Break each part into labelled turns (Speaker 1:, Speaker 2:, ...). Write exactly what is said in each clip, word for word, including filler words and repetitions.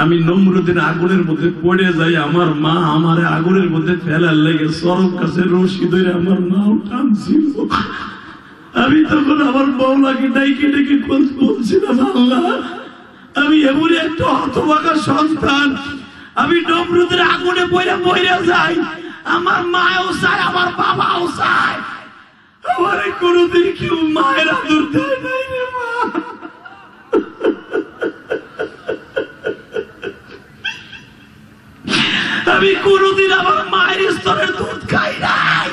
Speaker 1: আমি নমরুদের আগুনের মধ্যে পড়ে যাই, আমার মা আমারে আগুনের মধ্যে ফেলার লেগে চরম কাছে রশি ধরে আমার মাও টানছিল। আমি তখন আমার বউলাকে ডাইকে ডেকে বলছিলাম, আল্লাহ আমি এমন একটা হতভাগা সন্তান, আমি নমরুদের আগুনে পড়ে মরে যাই, আমার মাও চায় আমার বাবাও চায়, আমার কোনদিন কেউ মায়ের আদর দেয় নাই রে মা। আমি কোনদিন আমার মায়ের স্তরের দুধ খাই নাই।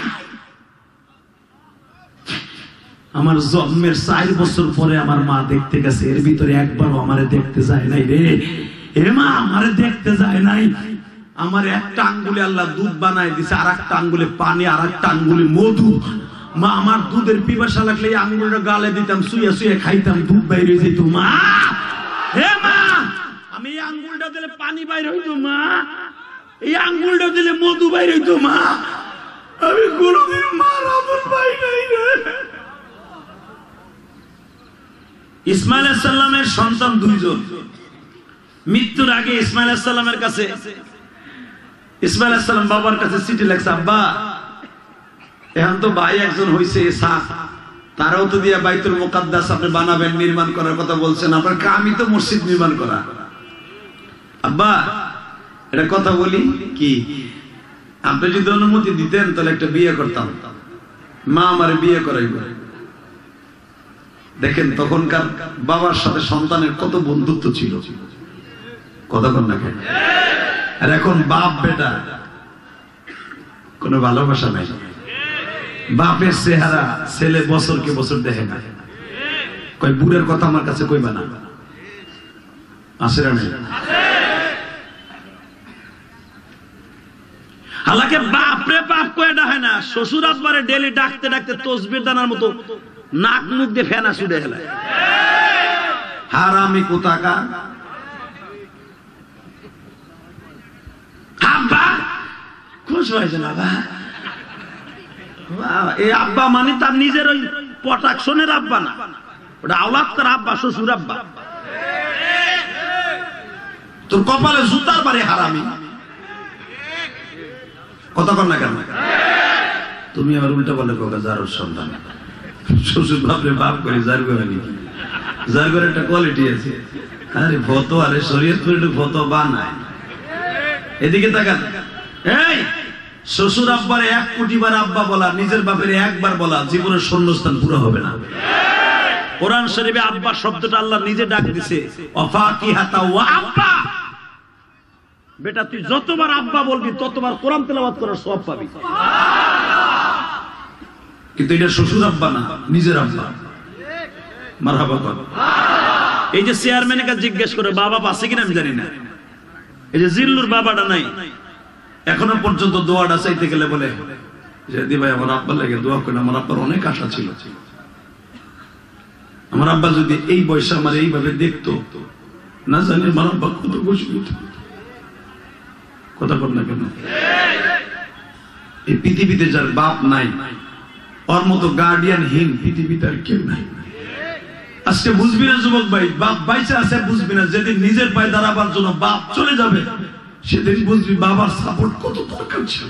Speaker 1: আমার জন্মের চার বছর পরে আমার মা দেখতে গেছে, এর ভিতরে একবারও আমারে দেখতে যায় নাই রে। এ মা আমারে দেখতে যায় নাই। আমার একটা আঙ্গুলে আল্লাহ দুধ বানাই দিছে, আর একটা আঙ্গুলে পানি, আর একটা আঙ্গুলে মধু। মা আমার দুধের পিপাসা লাগলে এই আঙ্গুলটা গালে দিতাম, শুয়ে শুয়ে খাইতাম, দুধ বাইরে যেত মা। হে মা আমি এই আঙ্গুলটা দিলে পানি বাইরে হইতো মা, এই আঙ্গুলটা দিলে মধু বাইরে হইতো মা। আমি কোনদিন মার আদর পাই নাই রে। ইসমাইল আলাইহিস সালামের সন্তান দুইজন। মৃত্যুর আগে ইসমাইল আলাইহিস সালামের কাছে ইসমাইল আলাইহিস সালাম বাবার কাছে চিঠি লেখছে, আব্বা এখন তো ভাই একজন হইছে সাফ, তারাও তো দিয়া বাইতুল মুকাদ্দাস আপনি বানাবেন, নির্মাণ করার কথা বলছেন, আপনার কামই তো মসজিদ নির্মাণ করা। আব্বা এটা কথা বলি কি, আপনি যদি অনুমতি দিতেন তাহলে একটা বিয়ে করতাম, মা আমার বিয়ে করাইব। দেখেন তখনকার বাবার সাথে সন্তানের কত বন্ধুত্ব ছিল, কতক্ষণ দেখেন। আর এখন বাপ বেটা কোনো ভালোবাসা নাই। বাপের চেহারা ছেলে বছরকে বছর দেখে না, কই বুড়ের কথা আমার কাছে কইবা না, আসে না। হালাকে বাপরে বাপ কয়ে ডাকে না, শ্বশুর আব্বারে ডেলি ডাকতে ডাকতে তসবির দানার মতো নাক মুখ দিয়ে ফেনা ছুটে হেলায়। হারামি কোথাকার। আব্বা খুশ হয়েছে না বা, এই আব্বা মানে তার নিজের ওই প্রোটেকশনের আব্বা না, ওটা আওলাদ তার আব্বা, শ্বশুর আব্বা। তোর কপালে জুতার বাড়ি হারামি, কথা কর না কেন? তুমি আবার উল্টা বলে কোকা যার সন্তান, শ্বশুর বাপরে বাপ করে যার করে নাকি, যার করে একটা কোয়ালিটি আছে। আরে ফটো, আরে শরীয়তপুর একটু ফটো বানায়। এদিকে তাকান, এই শ্বশুর আব্বার এক কোটি বার আব্বা বলা, নিজের বাপের একবার বলা, জীবনের শূন্যস্থান পুরো হবে না। কোরআন শরীফে আব্বা শব্দটা আল্লাহ নিজে ডাক দিছে, অফাকিহাতা ওয়া আব্বা। বেটা তুই যতবার আব্বা বলবি ততবার কোরআন তেলাওয়াত করার সওয়াব পাবি। কিন্তু এটা শ্বশুর আব্বা না, নিজের আব্বা। মারহাবা কর। এই যে চেয়ারম্যানের কাছে জিজ্ঞেস করে বাবা আছে কিনা আমি জানি না, এই যে জিল্লুর বাবাটা নাই, এখনো পর্যন্ত দোয়াটা চাইতে গেলে বলে যে দি ভাই আমার আব্বার লাগে দোয়া করেন, আমার আব্বার অনেক আশা ছিল, আমার আব্বা যদি এই বয়সে আমার এইভাবে দেখতো, না জানি আমার আব্বা কত খুশি হতো। কথা বল না কেন? এই পৃথিবীতে যার বাপ নাই, ওর মতো গার্ডিয়ান হীন পৃথিবীতে আর কেউ নাই। আজকে বুঝবি না যুবক ভাই, বাপ বাইচা আছে বুঝবি না, যেদিন নিজের পায়ে দাঁড়াবার জন্য বাপ চলে যাবে সেদিন বুঝবি বাবার সাপোর্ট কত দরকার ছিল।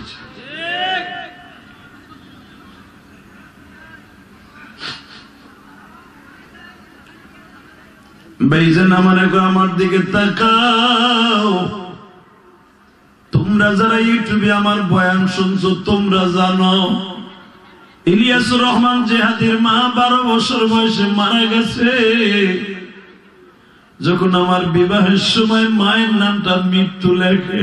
Speaker 1: ভাইজান আমার আমার দিকে তাকাও। তোমরা যারা ইউটিউবে আমার বয়ান শুনছো তোমরা জানো ইলিয়াসুর রহমান জিহাদির মা বারো বছর বয়সে মারা গেছে। যখন আমার বিবাহের সময় মায়ের নামটা মৃত্যু লেখে,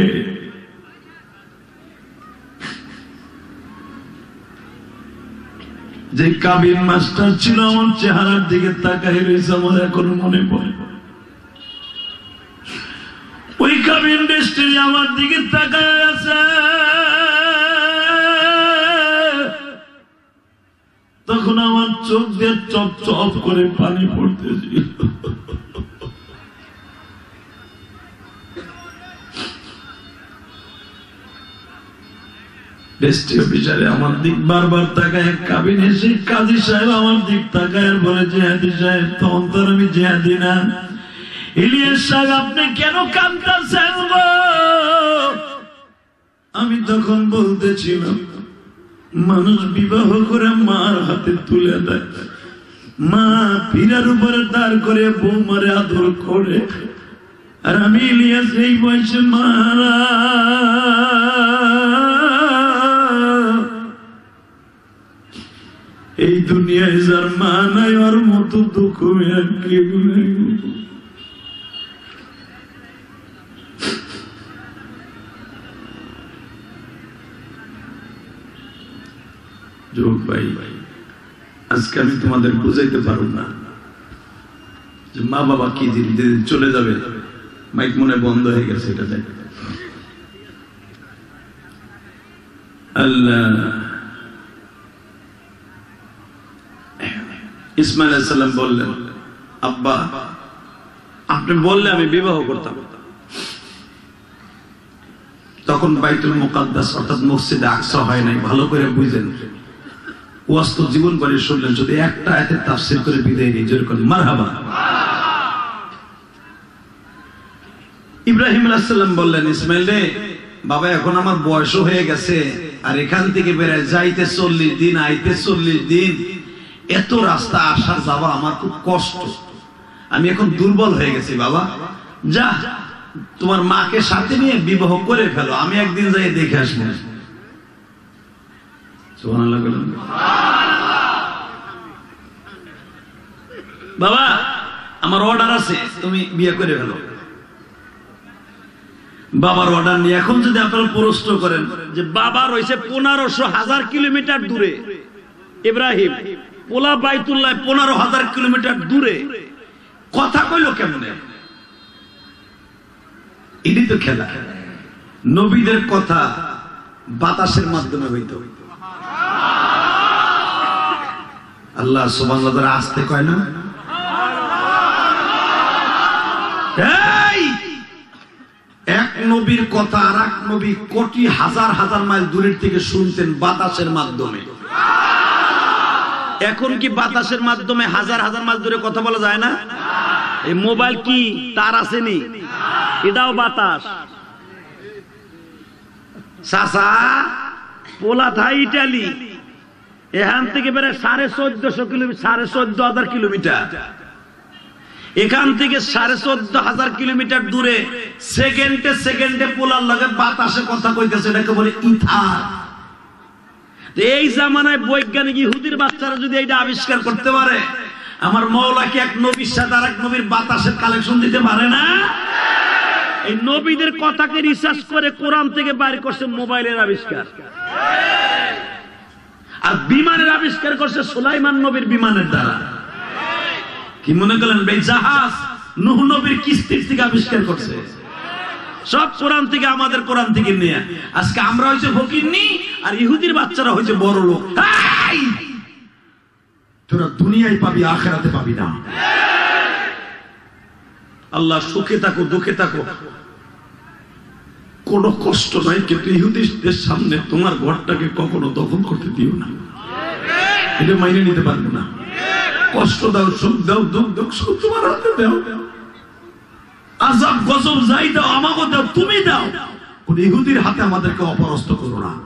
Speaker 1: যে কাবিন মাস্টার ছিল আমার চেহারার দিকে তাকাই রয়েছে, আমার এখনো মনে পড়ে। ওই কাবিন মিস্ত্রি আমার দিকে তাকায় আছে, তখন আমার চোখ দিয়ে চপ চপ করে পানি পড়তেছিল। আমার দিক বারবার তাকায়, কাবিন এসে কাজী সাহেব আমার দিক তাকায় বলে জিহাদি সাহেব, তখন তার আমি জিহাদি না, ইলিয়াস সাহেব আপনি কেন কাঁদতেছেন গো? আমি তখন বলতেছিলাম, মানুষ বিবাহ করে মার হাতে তুলে দেয়, মা পীরের উপরে দাঁড় করে বৌমারে আদর করে, আর আমি ইলিয়াস এই বয়সে মারা এই দুনিয়ায় যার মা নাই ওর মতো দুঃখ আর কেউ নাই। যুবক ভাই, আজকে আমি তোমাদের বুঝাইতে পারব না যে মা বাবা কি দিন চলে যাবে, মাইক মনে বন্ধ হয়ে গেছে, এটা দেখ। আল্লাহ ইসমাইল আলাইহিস সালাম বললেন, আব্বা আপনি বললে আমি বিবাহ করতাম। তখন বাইতুল মুকাদ্দাস অর্থাৎ মসজিদে আকসা হয় নাই, ভালো করে বুঝেন। ওয়াজ তো জীবন ভরে শুনলেন, যদি একটা আয়াতের তাফসীর করে বিদায় নেই, জোরে করে মারহাবা। ইব্রাহিম আলাইহিস সালাম বললেন, ইসমাইল রে বাবা, এখন আমার বয়সও হয়ে গেছে, আর এখান থেকে বেড়ে যাইতে চল্লিশ দিন, আইতে চল্লিশ দিন, এত রাস্তা আসা যাওয়া আমার খুব কষ্ট, আমি এখন দুর্বল হয়ে গেছি বাবা, যা তোমার মাকে সাথে নিয়ে বিবাহ করে ফেলো, আমি একদিন যাই দেখে আসবো। সুবহানাল্লাহ বলেন। বাবা আমার অর্ডার আছে, তুমি বিয়ে করে ফেলো। বাবার অর্ডার নিয়ে এখন যদি আপনারা প্রশ্ন করেন যে বাবা রয়েছে পনেরোশো হাজার কিলোমিটার দূরে, ইব্রাহিম পোলা বাইতুল্লাহ পনেরো হাজার কিলোমিটার দূরে, কথা কইল কেমনে? এটি তো খেলা। নবীদের কথা বাতাসের মাধ্যমে হইত। আল্লাহ সুবহানাহু ওয়া তাআলা আসতে কয় না, এই এক নবীর কথা আর এক নবী কোটি হাজার হাজার মাইল দূরের থেকে শুনতেন বাতাসের মাধ্যমে। এখন কি বাতাসের মাধ্যমে হাজার হাজার মাইল দূরে কথা বলা যায় না? এই মোবাইল কি তার আসেনি? এটাও বাতাস। সাসা পোলা থাই ইটালি, এখান থেকে বেড়ে সাড়ে চোদ্দশো কিলোমিটার, সাড়ে চোদ্দ হাজার কিলোমিটার, এখান থেকে সাড়ে চোদ্দ হাজার কিলোমিটার দূরে সেকেন্ডে সেকেন্ডে পোলার লগে বাতাসে কথা কইতেছে, এটাকে বলে ইথার। এই জামানায় বৈজ্ঞানিক ইহুদির বাচ্চারা যদি এটা আবিষ্কার করতে পারে, আমার মওলাকে এক নবীর সাথে আর এক নবীর বাতাসের কালেকশন দিতে পারে না? এই নবীদের কথাকে রিসার্চ করে কোরআন থেকে বাইর করছে মোবাইলের আবিষ্কার, আর বিমানের আবিষ্কার করছে সুলাইমান নবীর বিমানের দ্বারা। কি মনে করলেন ভাই, জাহাজ নূহ নবীর কিস্তির থেকে আবিষ্কার করছে, সব কোরআন থেকে, আমাদের কোরআন থেকে নিয়ে। আজকে আমরা হয়েছে ফকিরনি, আর ইহুদির বাচ্চারা হয়েছে বড় লোক। তোরা দুনিয়ায় পাবি, আখিরাতে পাবি না। আল্লাহ সুখে থাকো দুঃখে থাকো, কোনো কষ্ট নাই, কিন্তু ইহুদিদের সামনে তোমার ঘরটাকে কখনো দখল করতে দিও না, এটা মাইনে নিতে পারবে না। কষ্ট দাও, সুখ দাও, দুঃখ দাও, সব তোমার হাতে দাও, আযাব গজব যাই দাও, আমাকে দাও, তুমি দাও, কোন ইহুদির হাতে আমাদেরকে অপরস্ত করো না।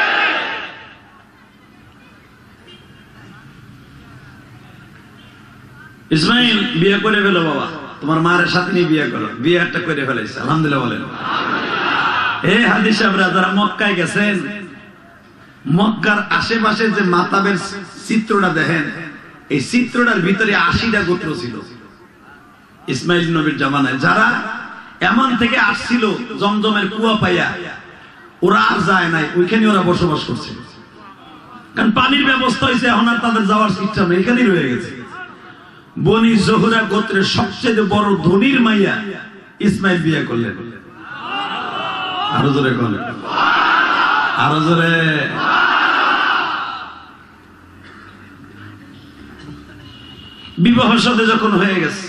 Speaker 1: ইসমাইল বিয়ে করে ফেলো বাবা, তোমার মায়ের সাথে নিয়ে বিয়ে করো, বিয়েটা করে ফেলেছে, আলহামদুলিল্লাহ বলেন। এই হাদিস সাহেবরা যারা মক্কায় গেছেন, মক্কার আশেপাশে যে মাতাবের চিত্রটা দেখেন, এই চিত্রটার ভিতরে আশিটা গোত্র ছিল ইসমাইল নবীর জামানায়, যারা এমন থেকে আসছিল জমজমের কুয়া পাইয়া, ওরা আর যায় নাই, ওইখানে ওরা বসবাস করছে, কারণ পানির ব্যবস্থা হয়েছে, এখন আর তাদের যাওয়ার সিস্টেম নেই, এখানেই রয়ে গেছে। বনি জোহরা গোত্রের সবচেয়ে বড় ধনীর মাইয়া ইসমাইল বিয়ে করলেন। আরো জোরে করলেন, আরো জোরে। বিবাহ সাথে যখন হয়ে গেছে,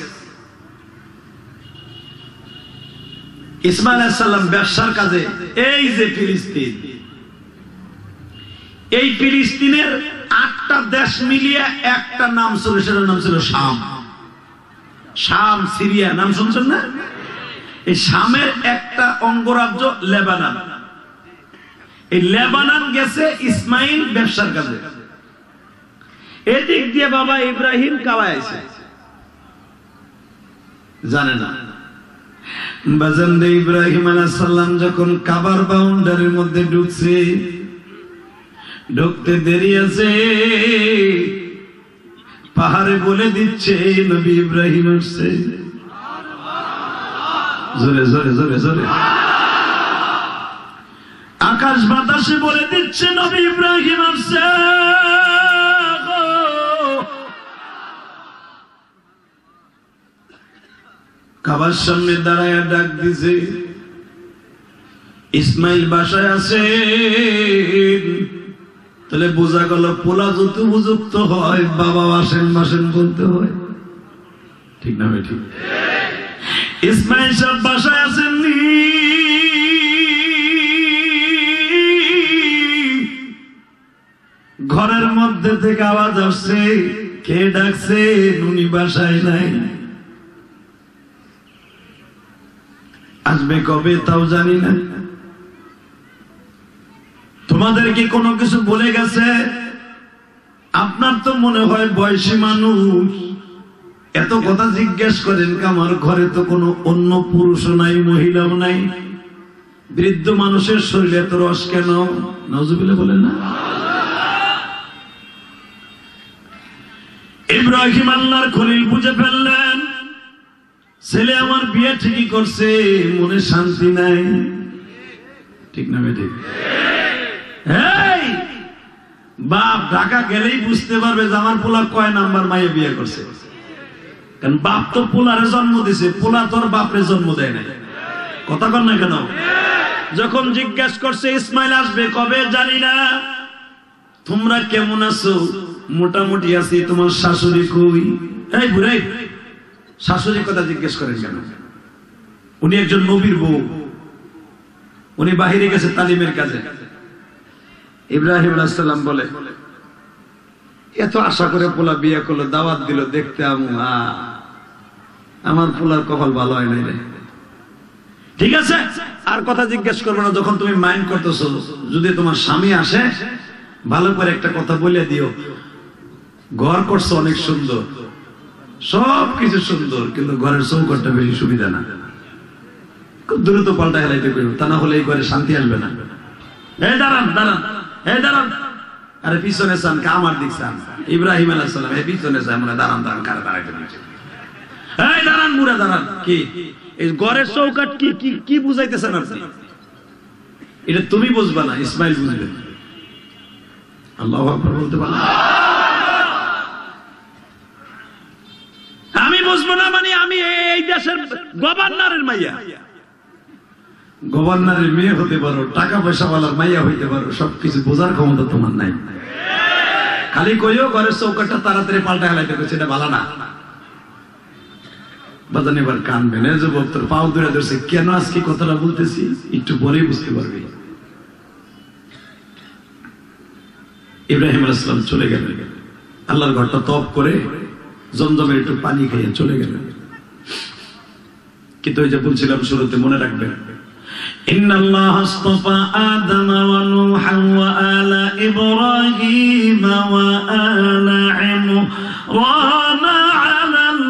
Speaker 1: ইসমাইল আলাইহিস সালাম ব্যবসার কাজে এই যে ফিলিস্তিন, এই ফিলিস্তিনের আটটা দেশ মিলিয়ে একটা নাম ছিল, সেটার নাম ছিল শাম। শাম সিরিয়া নাম শুনছেন না? এই শামের একটা অঙ্গরাজ্য লেবানন। এই লেবানন গেছে ইসমাইল ব্যবসার কাজে, এদিক দিয়ে বাবা ইব্রাহিম কাবায় আইছে, জানে না। বাজানদে ইব্রাহিম আলাইহিস সালাম যখন কাবার বাউন্ডারির মধ্যে ঢুকছে, ঢুকতে দেরি আছে, পাহাড়ে বলে দিচ্ছে নবী ইব্রাহিম আসছে। জোরে জোরে জোরে জোরে আকাশ বাতাসে বলে দিচ্ছে নবী ইব্রাহিম আসছে। কাবার সামনে দাঁড়ায় ডাক দিছে, ইসমাইল বাসায় আছে। তাহলে বোঝা গেল পোলা যত উপযুক্ত হয় বাবা আসেন বাসেন বলতে হয়, ঠিক না ভাই? ঠিক। ইসমাইল সাহেব বাসায় আসেননি, ঘরের মধ্যে থেকে আওয়াজ আসছে, কে ডাকছে? উনি বাসায় নাই, আসবে কবে তাও জানি না। তোমাদের কি কোনো কিছু বলে গেছে? আপনার তো মনে হয় বয়সী মানুষ, এত কথা জিজ্ঞেস করেন, আমার ঘরে তো কোনো অন্য পুরুষও নাই মহিলাও নাই, বৃদ্ধ মানুষের শরীরে এত রস কেন? নাউজুবিল্লাহ বলেন না। ইব্রাহিম আল্লাহর খলিল বুঝে ফেললেন, ছেলে আমার বিয়ে ঠিকই করছে, মনে শান্তি নাই, ঠিক না বেটি? বাপ ঢাকা গেলেই বুঝতে পারবে যে আমার পোলা কয় নাম্বার মাইয়ে বিয়ে করছে, কারণ বাপ তো পোলারে জন্ম দিছে, পোলা তোর বাপরে জন্ম দেয় না। কথা কর না কেন? যখন জিজ্ঞাসা করছে ইসমাইল আসবে কবে জানি না, তোমরা কেমন আছো? মোটামুটি আছি। তোমার শাশুড়ি কই? এই বুড়াই, শাশুড়ির কথা জিজ্ঞেস করেন কেন? উনি একজন নবীর বউ, উনি বাহিরে গেছে তালিমের কাজে। ইব্রাহিম আলাইহিস সালাম বলে, এত আশা করে পোলা বিয়ে করলো, দাওয়াত দিল, দেখতে আমু, আমার পোলার কপাল ভালো হয় নাই রে। ঠিক আছে, আর কথা জিজ্ঞেস করবো না। যখন তুমি মাইন্ড করতেছো, যদি তোমার স্বামী আসে ভালো করে একটা কথা বলে দিও, ঘর করছো অনেক সুন্দর, সব কিছু সুন্দর, কিন্তু ঘরের চৌকাঠটা বেশি সুবিধা না, খুব দ্রুত পাল্টা হেলাইতে করো, তা না হলে এই ঘরে শান্তি আসবে না। এই দাঁড়ান দাঁড়ান, এই দাঁড়ান, আরে পিছনে চান কা আমার দিক চান? ইব্রাহিম আলাইহিস সালাম এই পিছনে চান, মানে দাঁড়ান দাঁড়ান, কারে দাঁড়াইতে দিচ্ছে? এই দাঁড়ান বুড়া দাঁড়ান। কি এই ঘরের চৌকাঠ কি কি কি বুঝাইতেছেন আপনি? এটা তুমি বুঝবা না, ইসমাইল বুঝবে। আল্লাহু আকবার বলতে পারলাম? আমি বুঝবো না মানে আমি এই দেশের গভর্নরের মাইয়া, গভর্নরের মেয়ে হতে পারো, টাকা পয়সাওয়ালার মাইয়া হইতে পারো, সবকিছু বোঝার ক্ষমতা তোমার নাই। খালি কইও ঘরের চৌকাঠটা তাড়াতাড়ি পাল্টা হেলাইতে গেছে, এটা ভালো না। বাজান এবার কানবে না, যুবক তোর পাও ধরে ধরছে, কেন আজকে কথাটা বলতেছি একটু পরেই বুঝতে পারবি। ইব্রাহিম আলাইহিস সালাম চলে গেলেন, আল্লাহর ঘরটা তওয়াফ করে জমজমের একটু পানি খেয়ে চলে গেলেন। কিন্তু ওই যে বলছিলাম শুরুতে, মনে রাখবেন, ইন্নাল্লাহ আসতাফা আদম ওয়া নূহা ওয়া আলা ইব্রাহিম ওয়া আলা ইমরান আলাল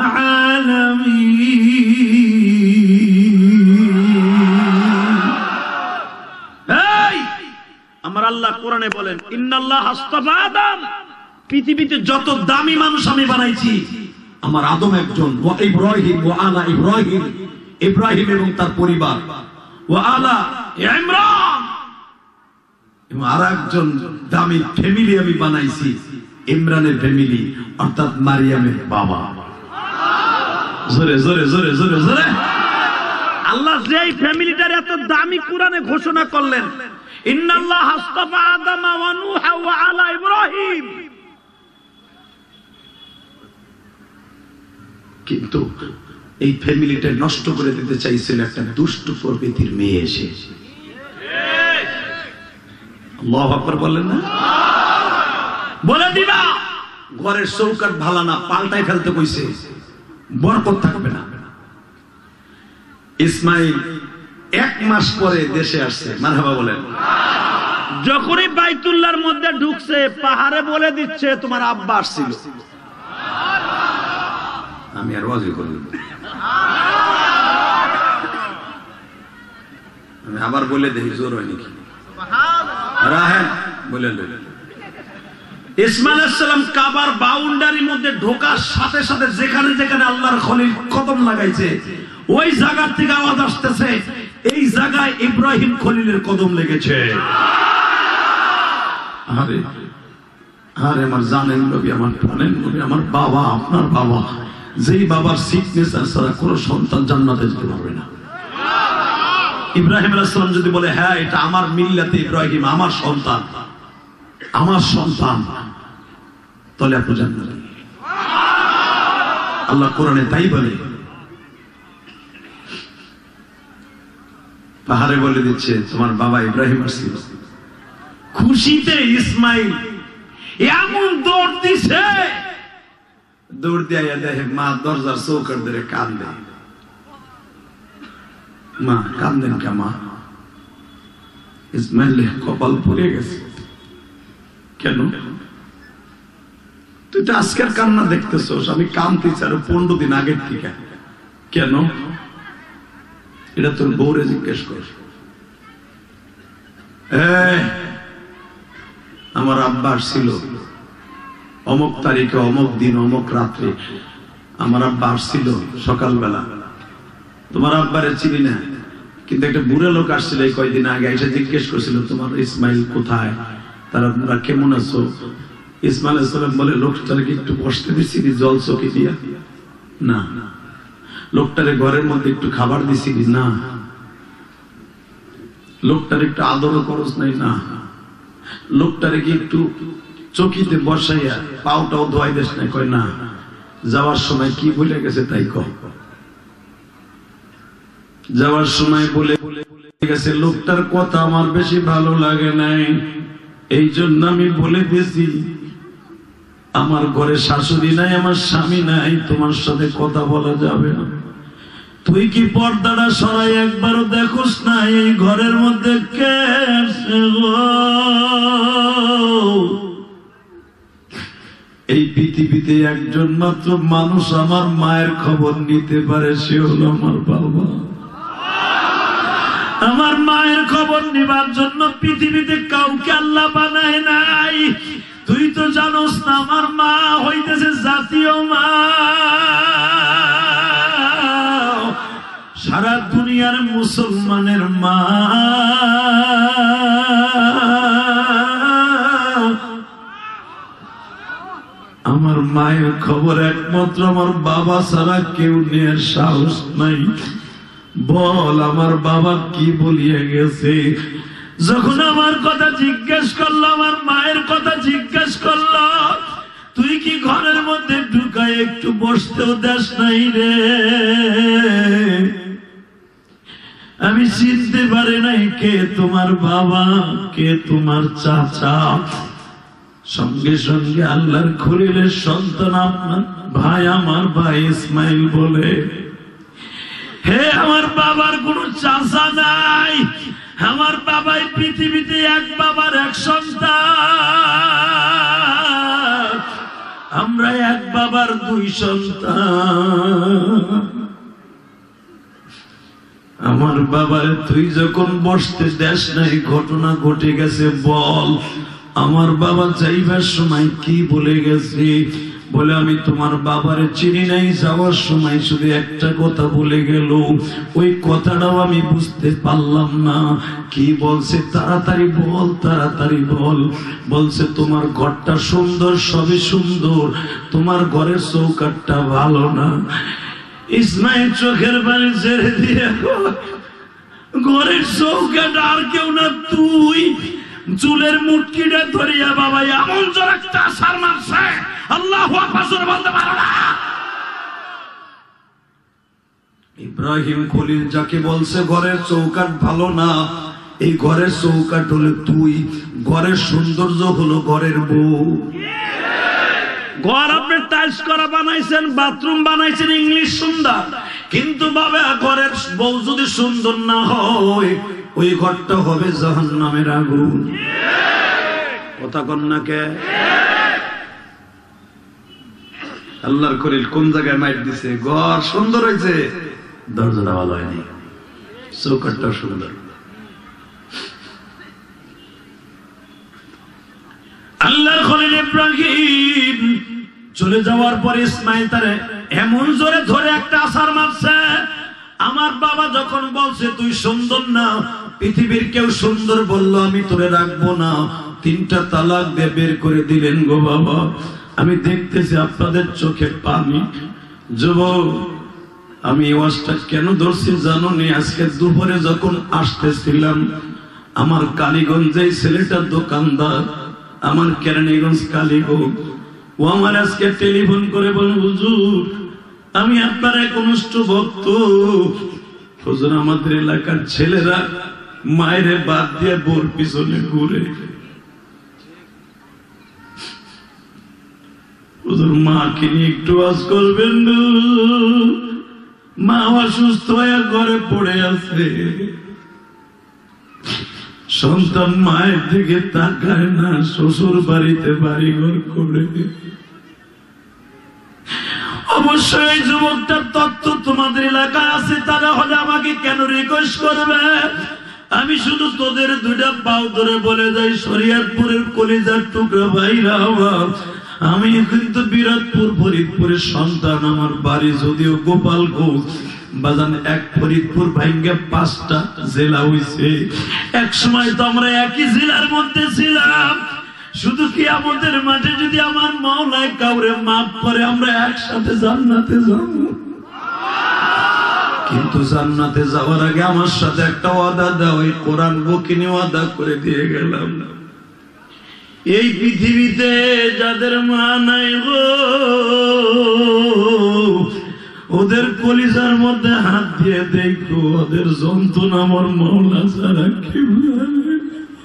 Speaker 1: আলামিন। এই আমার আল্লাহ কোরআনে বলেন, ইন্নাল্লাহ আসতাফা আদম, পৃথিবীতে যত দামি মানুষ আমি বানাইছি, আমার আদম একজন, ওয়া ইব্রাহিম ওয়া আলা ইব্রাহিম, ইব্রাহিম এবং তার পরিবার, ওয়া আলা ইমরান, এবং আরেকজন দামি ফ্যামিলি আমি বানাইছি, ইমরানের ফ্যামিলি, অর্থাৎ মারিয়ামের বাবা। জোরে জোরে জোরে জোরে জোরে। আল্লাহ যেই ফ্যামিলিটার এত দামি কোরআনে ঘোষণা করলেন, ইন্নাল্লাহ আসতাফা আদম ওয়া নূহা ওয়া আলা ইব্রাহিম, কিন্তু এই ফ্যামিলিটা নষ্ট করে দিতে চাইছিল একটা দুষ্ট প্রকৃতির মেয়ে এসে। আল্লাহু আকবার বলেন না? বলে দিবা ঘরের চৌকাঠ ভালো না, পাল্টাই ফেলতে কইছে, বরকত থাকবে না। ইসমাইল এক মাস পরে দেশে আসছে, মারহাবা বলেন।
Speaker 2: যখনই বাইতুল্লাহর মধ্যে ঢুকছে পাহাড়ে বলে দিচ্ছে তোমার আব্বা আসছিল।
Speaker 1: আমি আর ওয়াজি করব, আমি আবার বলে দেখি জোর হয় নাকি। রাহেন বলে
Speaker 2: ইসমাইল আলাইহিস সালাম কাবার বাউন্ডারির মধ্যে ঢোকার সাথে সাথে যেখানে যেখানে আল্লাহর খলিল কদম লাগাইছে ওই জায়গা থেকে আওয়াজ আসতেছে এই জায়গায় ইব্রাহিম খলিলের কদম লেগেছে।
Speaker 1: আরে আরে আমার জানেন নবী, আমার প্রাণের নবী, আমার বাবা, আপনার বাবা, যেই বাবার সিগনেচার ছাড়া কোনো সন্তান জান্নাতে যেতে পারবে না।
Speaker 2: ইব্রাহিম আলাইহিস সালাম যদি বলে হ্যাঁ এটা আমার মিল্লাতে ইব্রাহিম, আমার সন্তান,
Speaker 1: আমার সন্তান, তাহলে আপনি জান্নাতে। আল্লাহ কোরআনে তাই বলে, পাহাড়ে বলে দিচ্ছে তোমার বাবা ইব্রাহিম আসছিল।
Speaker 2: খুশিতে ইসমাইল এমন দৌড় দিছে,
Speaker 1: দৌড় দিয়ে দেখে মা দরজার চৌকাঠ ধরে কান্দে। মা কান্দেন কে মা? ইসমাইলের কপাল পড়ে গেছে। কেন? তুই তো আজকের কান্না দেখতেছস, আমি কান্দতেছি আরো পনেরো দিন আগের থেকে। কেন? এটা তোর বউরে জিজ্ঞেস কর। আমার আব্বা আসছিল অমুক তারিখে, অমুক দিন, অমুক রাত্রে। আমার আব্বা আসছিল সকালবেলা। তোমার আব্বারে চিনি না, কিন্তু একটা বুড়া লোক আসছিল এই কয়দিন আগে, এসে জিজ্ঞেস করছিল তোমার ইসমাইল কোথায়, তারা তোমরা কেমন আছো? ইসমাইল আলাইহিস সালাম বলে লোকটাকে একটু বসতে দিছিলি জল চকি দিয়া? না। লোকটারে ঘরের মধ্যে একটু খাবার দিছিলি? না। লোকটার একটু আদর করস নাই? না। লোকটারে কি একটু চকিতে বসাইয়া পাউটাও ধোয়াই দেশ নাই? কয় না। যাওয়ার সময় কি বলে গেছে তাই কয়। যাওয়ার সময় বলে গেছে লোকটার কথা আমার বেশি ভালো লাগে নাই, এই জন্য আমি বলে দিয়েছি আমার ঘরে শাশুড়ি নাই, আমার স্বামী নাই, তোমার সাথে কথা বলা যাবে না। তুই কি পর্দাটা সরাই একবারও দেখোস না এই ঘরের মধ্যে কে আছে গো? এই পৃথিবীতে একজন মাত্র মানুষ আমার মায়ের খবর নিতে পারে, সে হলো আমার বাবা।
Speaker 2: আমার মায়ের খবর নেবার জন্য পৃথিবীতে কাউকে আল্লাহ বানায় নাই। তুই তো জানোস না আমার মা হইতেছে জাতীয় মা, সারা দুনিয়ার মুসলমানের মা।
Speaker 1: আমার মায়ের খবর একমাত্র আমার বাবা ছাড়া কেউ নেয়ার সাহস নাই। বল আমার বাবা কি বলিয়ে গেছে?
Speaker 2: যখন আমার কথা জিজ্ঞেস করলো, আমার মায়ের কথা জিজ্ঞেস করলো, তুই কি ঘরের মধ্যে ঢুকায় একটু বসতেও দেশ নাই রে? আমি চিনতে পারি নাই কে তোমার বাবা, কে তোমার চাচা। সঙ্গে সঙ্গে আল্লাহর খলিলের সন্তান আপনার ভাই, আমার ভাই ইসমাইল বলে, হে আমার বাবার কোনো চাচা নাই, আমার বাবাই পৃথিবীতে এক বাবার এক সন্তান, আমরা এক বাবার দুই সন্তান।
Speaker 1: আমার বাবার তুই যখন বসতে দেশ নাই, ঘটনা ঘটে গেছে বল। আমার বাবা যাইবার সময় কি বলে গেছে? বলে আমি তোমার বাবারে চিনি নাই, যাওয়ার সময় শুধু একটা কথা বলে গেল, ওই কথাটাও আমি বুঝতে পারলাম না। কি বলছে? তাড়াতাড়ি বল, তাড়াতাড়ি বল। বলছে তোমার ঘরটা সুন্দর, সবই সুন্দর, তোমার ঘরের চৌকাঠটা ভালো না।
Speaker 2: ইসমাইল চোখের পানি ছেড়ে দিয়ে, ঘরের চৌকাঠ আর কেউ না তুই। চুলের মুটকিটা ধরিয়া বাবা এমন জোর একটা আছাড় মারছে, আল্লাহু আকবার বলতে পারো না।
Speaker 1: ইব্রাহিম খলিল যাকে বলছে ঘরের চৌকাঠ ভালো না, এই ঘরের চৌকাঠ হলো তুই, ঘরের সৌন্দর্য হলো ঘরের বউ।
Speaker 2: ঘর আপনি টাইলস করা বানাইছেন, বাথরুম বানাইছেন, ইংলিশ সুন্দর, কিন্তু বাবা ঘরের বউ যদি সুন্দর না হয় ওই ঘরটা হবে জাহান্নামের আগুন। কথা কন না কে?
Speaker 1: আল্লাহর খলিল কোন জায়গায় মাইট দিছে? ঘর সুন্দর হয়েছে, দরজাটা ভালো হয়নি, চৌকাটটা সুন্দর।
Speaker 2: আল্লাহর খলিল ইব্রাহিম চলে যাওয়ার পরে ইসমাইল তারে এমন জোরে ধরে একটা আছাড় মারছে। আমার বাবা যখন বলছে তুই সুন্দর না, পৃথিবীর কেউ সুন্দর বললো আমি তোরে রাখবো না, তিনটা তালাক দিয়ে বের করে দিলেন গো বাবা। আমি দেখতেছি আপনাদের চোখে পানি। যুবক, আমি এই ওয়াজটা কেন ধরছি জানো নি? আজকে দুপুরে যখন আসতেছিলাম আমার কালীগঞ্জে ছেলেটা দোকানদার, আমার কেরানীগঞ্জ কালীগঞ্জ, ও আমার আজকে টেলিফোন করে বলে হুজুর আমি আপনার এক অনুষ্ঠ ভক্ত, হুজুর আমাদের এলাকার ছেলেরা মায়ের বাদ দিয়ে বোর পিছনে ঘুরে, হুজুর মাকে নিয়ে একটু ওয়াজ করবেন, মা অসুস্থ হয়ে ঘরে পড়ে আছে, সন্তান মায়ের দিকে তাকায় না, শ্বশুর বাড়িতে বাড়ি ঘর করে। অবশ্যই যুবকটার তত্ত্ব তোমাদের এলাকায় আছে, তারা হলে আমাকে কেন রিকোয়েস্ট করবে? আমি শুধু তোদের দুইটা পাও ধরে বলে যাই, শরীয়তপুরের কলিজার টুকরা ভাইরা আমার, আমি কিন্তু বিরাটপুর ফরিদপুরের সন্তান, আমার বাড়ি যদিও গোপালগঞ্জ বাজান, এক ফরিদপুর ভাঙ্গে পাঁচটা জেলা হইছে। এক সময় তো আমরা একই জেলার মধ্যে ছিলাম। শুধু কি আমাদের মাঠে যদি আমার মাওলায় কাউরে মাফ করে আমরা একসাথে জান্নাতে যাব, কিন্তু জান্নাতে যাওয়ার আগে আমার সাথে একটা ওয়াদা দাও। এই কোরআন বকিনি ওয়াদা করে দিয়ে গেলাম, এই পৃথিবীতে যাদের মা নাই গো ওদের কলিজার মধ্যে হাত দিয়ে দেখো, ওদের যন্ত্রণা আমার মাওলা ছাড়া কেউ জানে।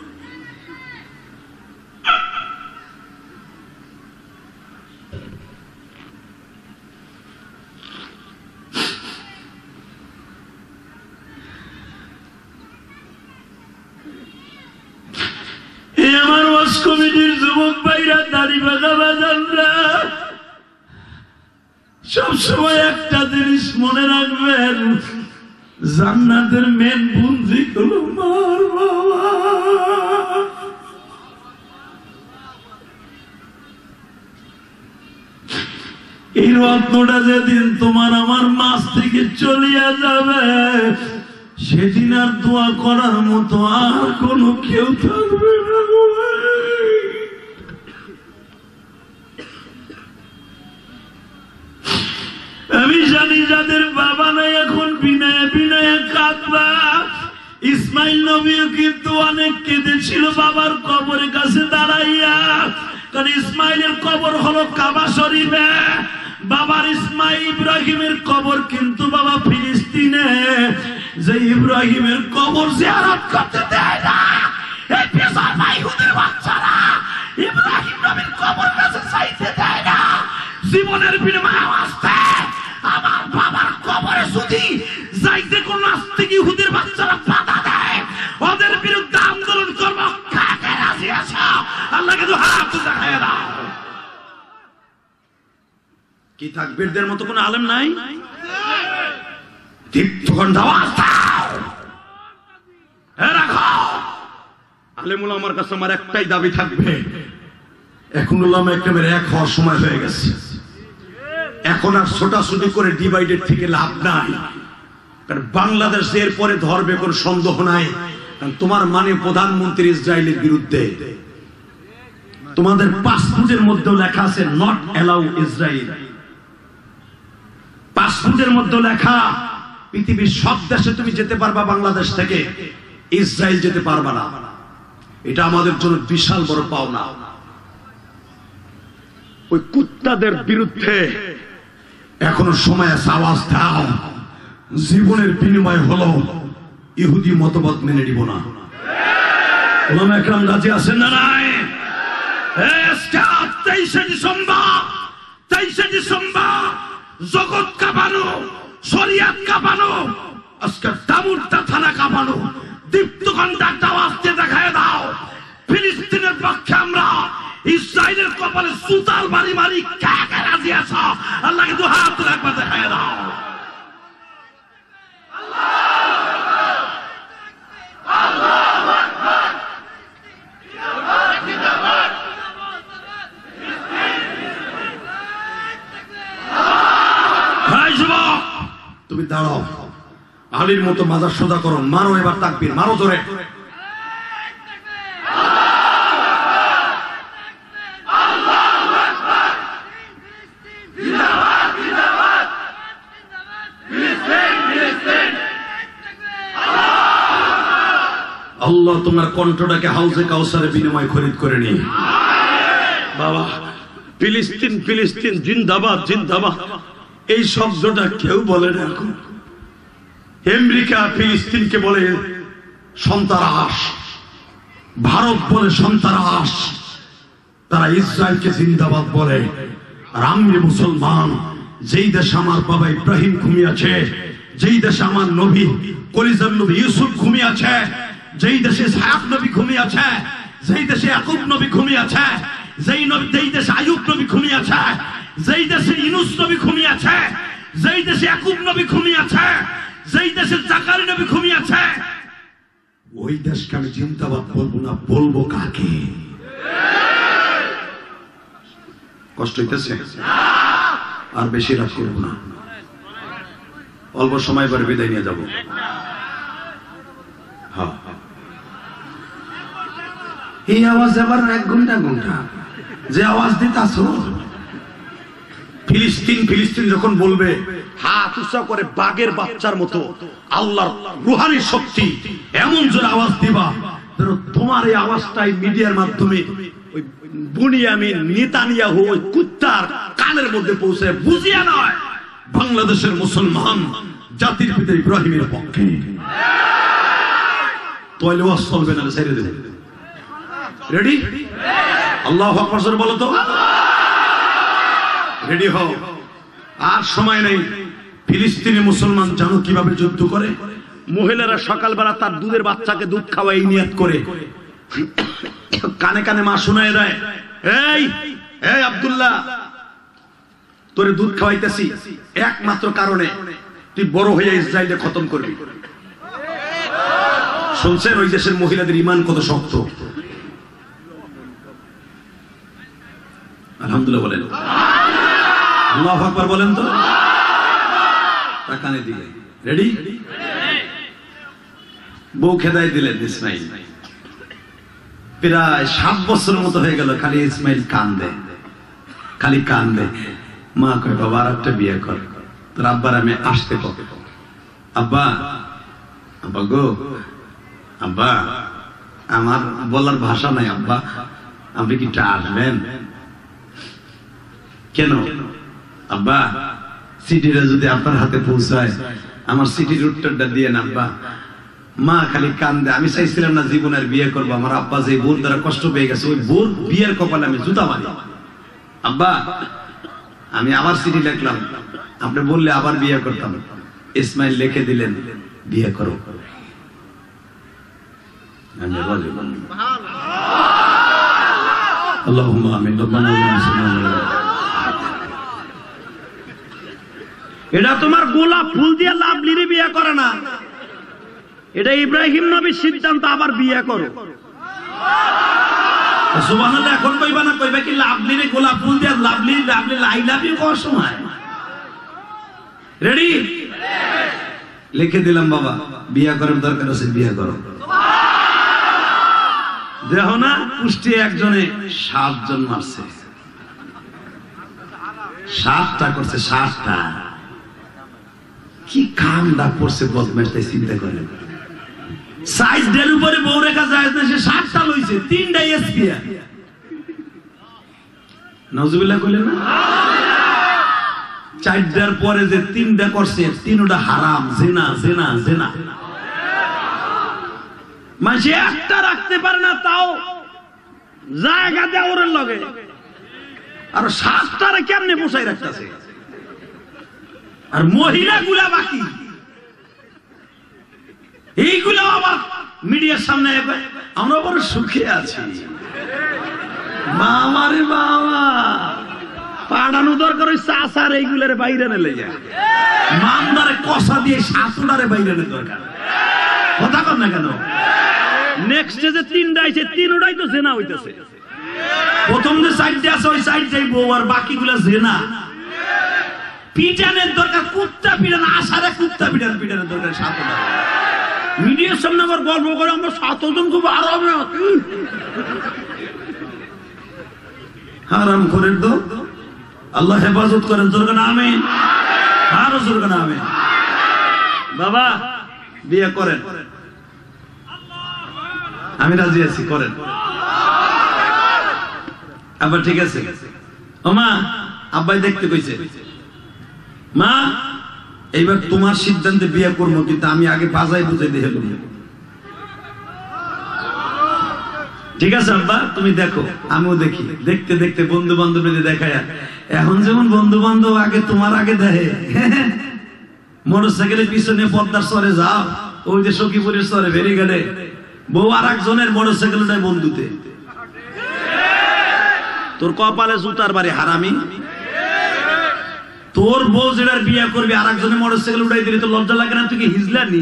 Speaker 2: এই আমার ওয়াজ কমিটির যুবক ভাইরা, দাড়ি বাঁধা বাজানরা, সবসময় একটা জিনিস মনে রাখবেন, জান্নাতের মেন পুঁজি হলো মার বাবা। এই রত্নটা যেদিন তোমার আমার মাছ থেকে চলিয়া যাবে, সেদিন আর দোয়া করার মতো আর কোনো কেউ থাকবে না। আমি জানি যাদের বাবা নাই এখন বিনয়ে বিনয়ে কাঁদবা। ইসমাইল নবীও কিন্তু অনেক কেঁদেছিল বাবার কবরের কাছে দাঁড়াইয়া, কারণ ইসমাইলের কবর হলো কাবা শরীফে, বাবার ইসমাইল ইব্রাহিমের কবর কিন্তু বাবা ফিলিস্তিনে। যে ইব্রাহিমের কবর জিয়ারত করতে দেয় না এই বেঈমান ইহুদির বাচ্চারা, ইব্রাহিম নবীর কবর কাছে চাইতে দেয় না। জীবনের বিনিময়ে আসতে আমার বাবার কবরে যদি যাইতে কোন নাস্তিক ইহুদির বাচ্চারা বাধা দেয়, ওদের বিরুদ্ধে আন্দোলন করবো। কাকে রাজি আছো? আল্লাহকে তো হাত দেখায় দাও। কি তাকবীরদের মতো কোন আলেম নাই? আলেমুল আমার কাছে আমার একটাই দাবি থাকবে, এখন ওলামা একরামের এক হওয়ার সময় হয়ে গেছে। এখন আর ছোটাছুটি করে ডিভাইডেড থেকে লাভ নাই, কারণ বাংলাদেশ এর পরে ধরবে কোন সন্দেহ নাই। কারণ তোমার মানে প্রধানমন্ত্রী ইসরায়েলের বিরুদ্ধে, তোমাদের পাসপোর্টের মধ্যেও লেখা আছে নট অ্যালাউ ইসরায়েল, পাসপোর্টের মধ্যে লেখা পৃথিবীর সব দেশে তুমি যেতে পারবা, বাংলাদেশ থেকে ইসরায়েল যেতে পারবা না। এটা আমাদের জন্য বিশাল বড় পাওনা। ওই কুত্তাদের বিরুদ্ধে এখনো সময় আছে, আওয়াজ দাও। জীবনের বিনিময় হলো ইহুদি মতবাদ মেনে নিব না। ওলামা একরাম রাজি আছেন না নাই? তেইশে ডিসেম্বর তেইশে ডিসেম্বর জগৎ কাঁপানো, শরিয়াত কাঁপানো, আজকে দামুরটা থানা কাঁপানো, দীপ্ত কন্টাক্ট আওয়াজ দিয়ে দেখায় দাও ফিলিস্তিনের পক্ষে আমরা, ইসরায়েলের কপালে সুতাল মারি মারি কে কে রাজি আছো? আল্লাহকে দু হাত তুলে একবার দেখায় দাও। তুমি দাঁড়াও, আলীর মতো মাজার সোজা করো, মারো এবার তাকবীর, মারো জোরে। আল্লাহ তোমার কণ্ঠটাকে হাউজে কাউসারে বিনিময় খরিদ করে নি বাবা। ফিলিস্তিন ফিলিস্তিন জিন্দাবাদ জিন্দাবাদ এই শব্দটা কেউ বলে না এখন। আমেরিকা ফিলিস্তিনকে বলে সন্ত্রাস, ভারত বলে সন্ত্রাস, তারা ইসরায়েলকে জিন্দাবাদ বলে। আর আমি মুসলমান, যেই দেশে আমার বাবা ইব্রাহিম ঘুমিয়ে আছে, যেই দেশে আমার নবী কলিজার নবী ইউসুফ ঘুমিয়ে আছে, যেই দেশে ইসহাক নবী ঘুমিয়ে আছে, যেই দেশে ইয়াকুব নবী ঘুমিয়ে আছে, যেই নবী যেই দেশে আইয়ুব নবী ঘুমিয়ে আছে, যেই দেশে ইউনূস নবী ঘুমিয়ে আছে, যেই দেশে ইয়াকুব নবী ঘুমিয়ে আছে, যেই দেশে জাকারিয়া নবী ঘুমিয়ে আছে, ওই দেশকে আমি জিন্দাবাদ বলবো না, বলবো কাকে? কষ্ট হইতেছে? আর বেশি রাত করবো না, অল্প সময় পরে বিদায় নিয়ে যাবো। হ্যাঁ, এই আওয়াজ আবার এক ঘন্টা ঘন্টা যে আওয়াজ দিতাছ, ফিলিস্তিন ফিলিস্তিন যখন বলবে হাত উঁচা করে বাঘের বাচ্চার মতো আল্লাহর রুহানি শক্তি এমন জোরে আওয়াজ দিবা, তোমার এই আওয়াজটাই মিডিয়ার মাধ্যমে ওই বুনিয়ামিন নেতানিয়াহু ওই কুত্তার কানের মধ্যে পৌঁছে বুঝিয়া নয় বাংলাদেশের মুসলমান জাতির পিতা ইব্রাহিমের পক্ষে। তাহলে ওয়াজ চলবে না, ছেড়ে দেবে। রেডি? আল্লাহু আকবার জোরে বলো তো। রেডি হও, আর সময় নেই। ফিলিস্তিনি মুসলমান জানো কিভাবে যুদ্ধ করে? মহিলারা সকালবেলা তার দুধের বাচ্চাকে দুধ খাওয়াই নিয়ত করে, কানে কানে মা শোনায় দেয়, এই এই আব্দুল্লাহ তোরে দুধ খাওয়াইতেছি একমাত্র কারণে তুই বড় হয়ে ইসরায়েলকে খতম করবি। শুনছেন ওই দেশের মহিলাদের ঈমান কত শক্ত? আলহামদুলিল্লাহ বলেন, আল্লাহু আকবার বলেন তো। কানে দিলে রেডি? বউ খেদাই দিলেন ইসমাইল, প্রায় সাত বছরের মতো হয়ে গেল, খালি ইসমাইল কান্দে, খালি কান্দে। মা কয় বাবা আর একটা বিয়ে কর, তোর আব্বার আমি আসতে কবে? আব্বা আব্বা গো, আব্বা আমার বলার ভাষা নাই, আব্বা আপনি কি আসবেন? কেন আব্বা? সিটিটা যদি আপনার হাতে পৌঁছায় আমার সিটির উত্তরটা দিয়ে না আব্বা। মা খালি কান্দে। আমি চাইছিলাম না জীবনের বিয়ে করবো, আমার আব্বা যে বোর দ্বারা কষ্ট পেয়ে গেছে, ওই বোর বিয়ের কপালে আমি জুতা মারি। আব্বা আমি আবার চিঠি লিখলাম, আপনি বললে আবার বিয়ে করতাম। ইসমাইল লিখে দিলেন বিয়ে করো। আল্লাহুম্মা আমিন। এটা তোমার গোলাপ ফুল দিয়ে লাভলিরে বিয়ে করে না, এটা ইব্রাহিম নবীর সিদ্ধান্ত, আবার বিয়ে করো। সুবহানাল্লাহ। এখন কইবা না, কইবা কি লাভলিরে গোলাপ ফুল দিয়ে লাভলি লাভলি লাই লাভ ইউ করার সময়। রেডি? লিখে দিলাম বাবা, বিয়ে করার দরকার আছে, বিয়ে করো। দেখো না পুষ্টি একজনে সাতজন মারছে, সাতটা করছে, সাতটা। কি কামটা করছে বদমাশটাই, চিন্তা করেন। সাইজ ডের উপরে বউ রেখা যায় না, সে সাতটা লইছে, তিনটা এসপিয়া। নাউজুবিল্লাহ কইলেন না? চারটার পরে যে তিনটা করছে, তিনটা হারাম, জিনা জিনা জিনা। মাঝে একটা রাখতে পারে না, তাও জায়গা দেয় ওর লগে।
Speaker 1: আর সাতটারে কেমনে বসাই রাখতেছে, আর মহিলা গুলা বাকি এইগুলো আবার মিডিয়ার সামনে আমরা বড় সুখে আছি। বাবা রে বাবা, পাড়ানো দরকার ওই চাষার এইগুলার বাইরে নেলে যায়, মামদারে কষা দিয়ে শাশুড়ারে বাইরে নেলে দরকার। কথা কর না কেন? নেক্সট যে তিনটা আছে তিনটাই তো জেনা হইতেছে। প্রথম যে সাইডটা আছে ওই সাইডটাই বউ, আর বাকিগুলা জেনা। পিটানের দরকার কুত্তা পিটান, আসারে কুত্তা পিটান পিটানের দরকার সাতটা। মিডিয়ার সামনে আবার গল্প করে আমরা সাতজন খুব আরাম হারাম করেন তো আল্লাহ হেফাজত করেন। জোরকে না আমিন, আরো জোরকে না আমিন। বাবা বিয়ে করেন, আমি রাজি আছি, করেন। আবার ঠিক আছে ও মা, আব্বাই দেখতে কইছে মা এইবার তোমার সিদ্ধান্তে বিয়ে করবো, কিন্তু আমি আগে বাজাই বুঝাই দিয়ে দেবো। ঠিক আছে আব্বা তুমি দেখো, আমিও দেখি। দেখতে দেখতে বন্ধু বান্ধবীদের দেখায়, এখন যেমন বন্ধু বান্ধব আগে তোমার আগে দেখে, মোটর সাইকেলের পিছনে পদ্মার সরে যাও, ওই যে সখীপুরের সরে বেরিয়ে গেলে বউ আর একজনের মোটর সাইকেলটাই বন্ধুতে। তোর কপালে জুতার বাড়ি হারামি। তোর বউ যেটার বিয়ে করবি আর একজনের মোটর সাইকেল উঠাই দিলে তো লজ্জা লাগে না? তুই কি হিজলা নি?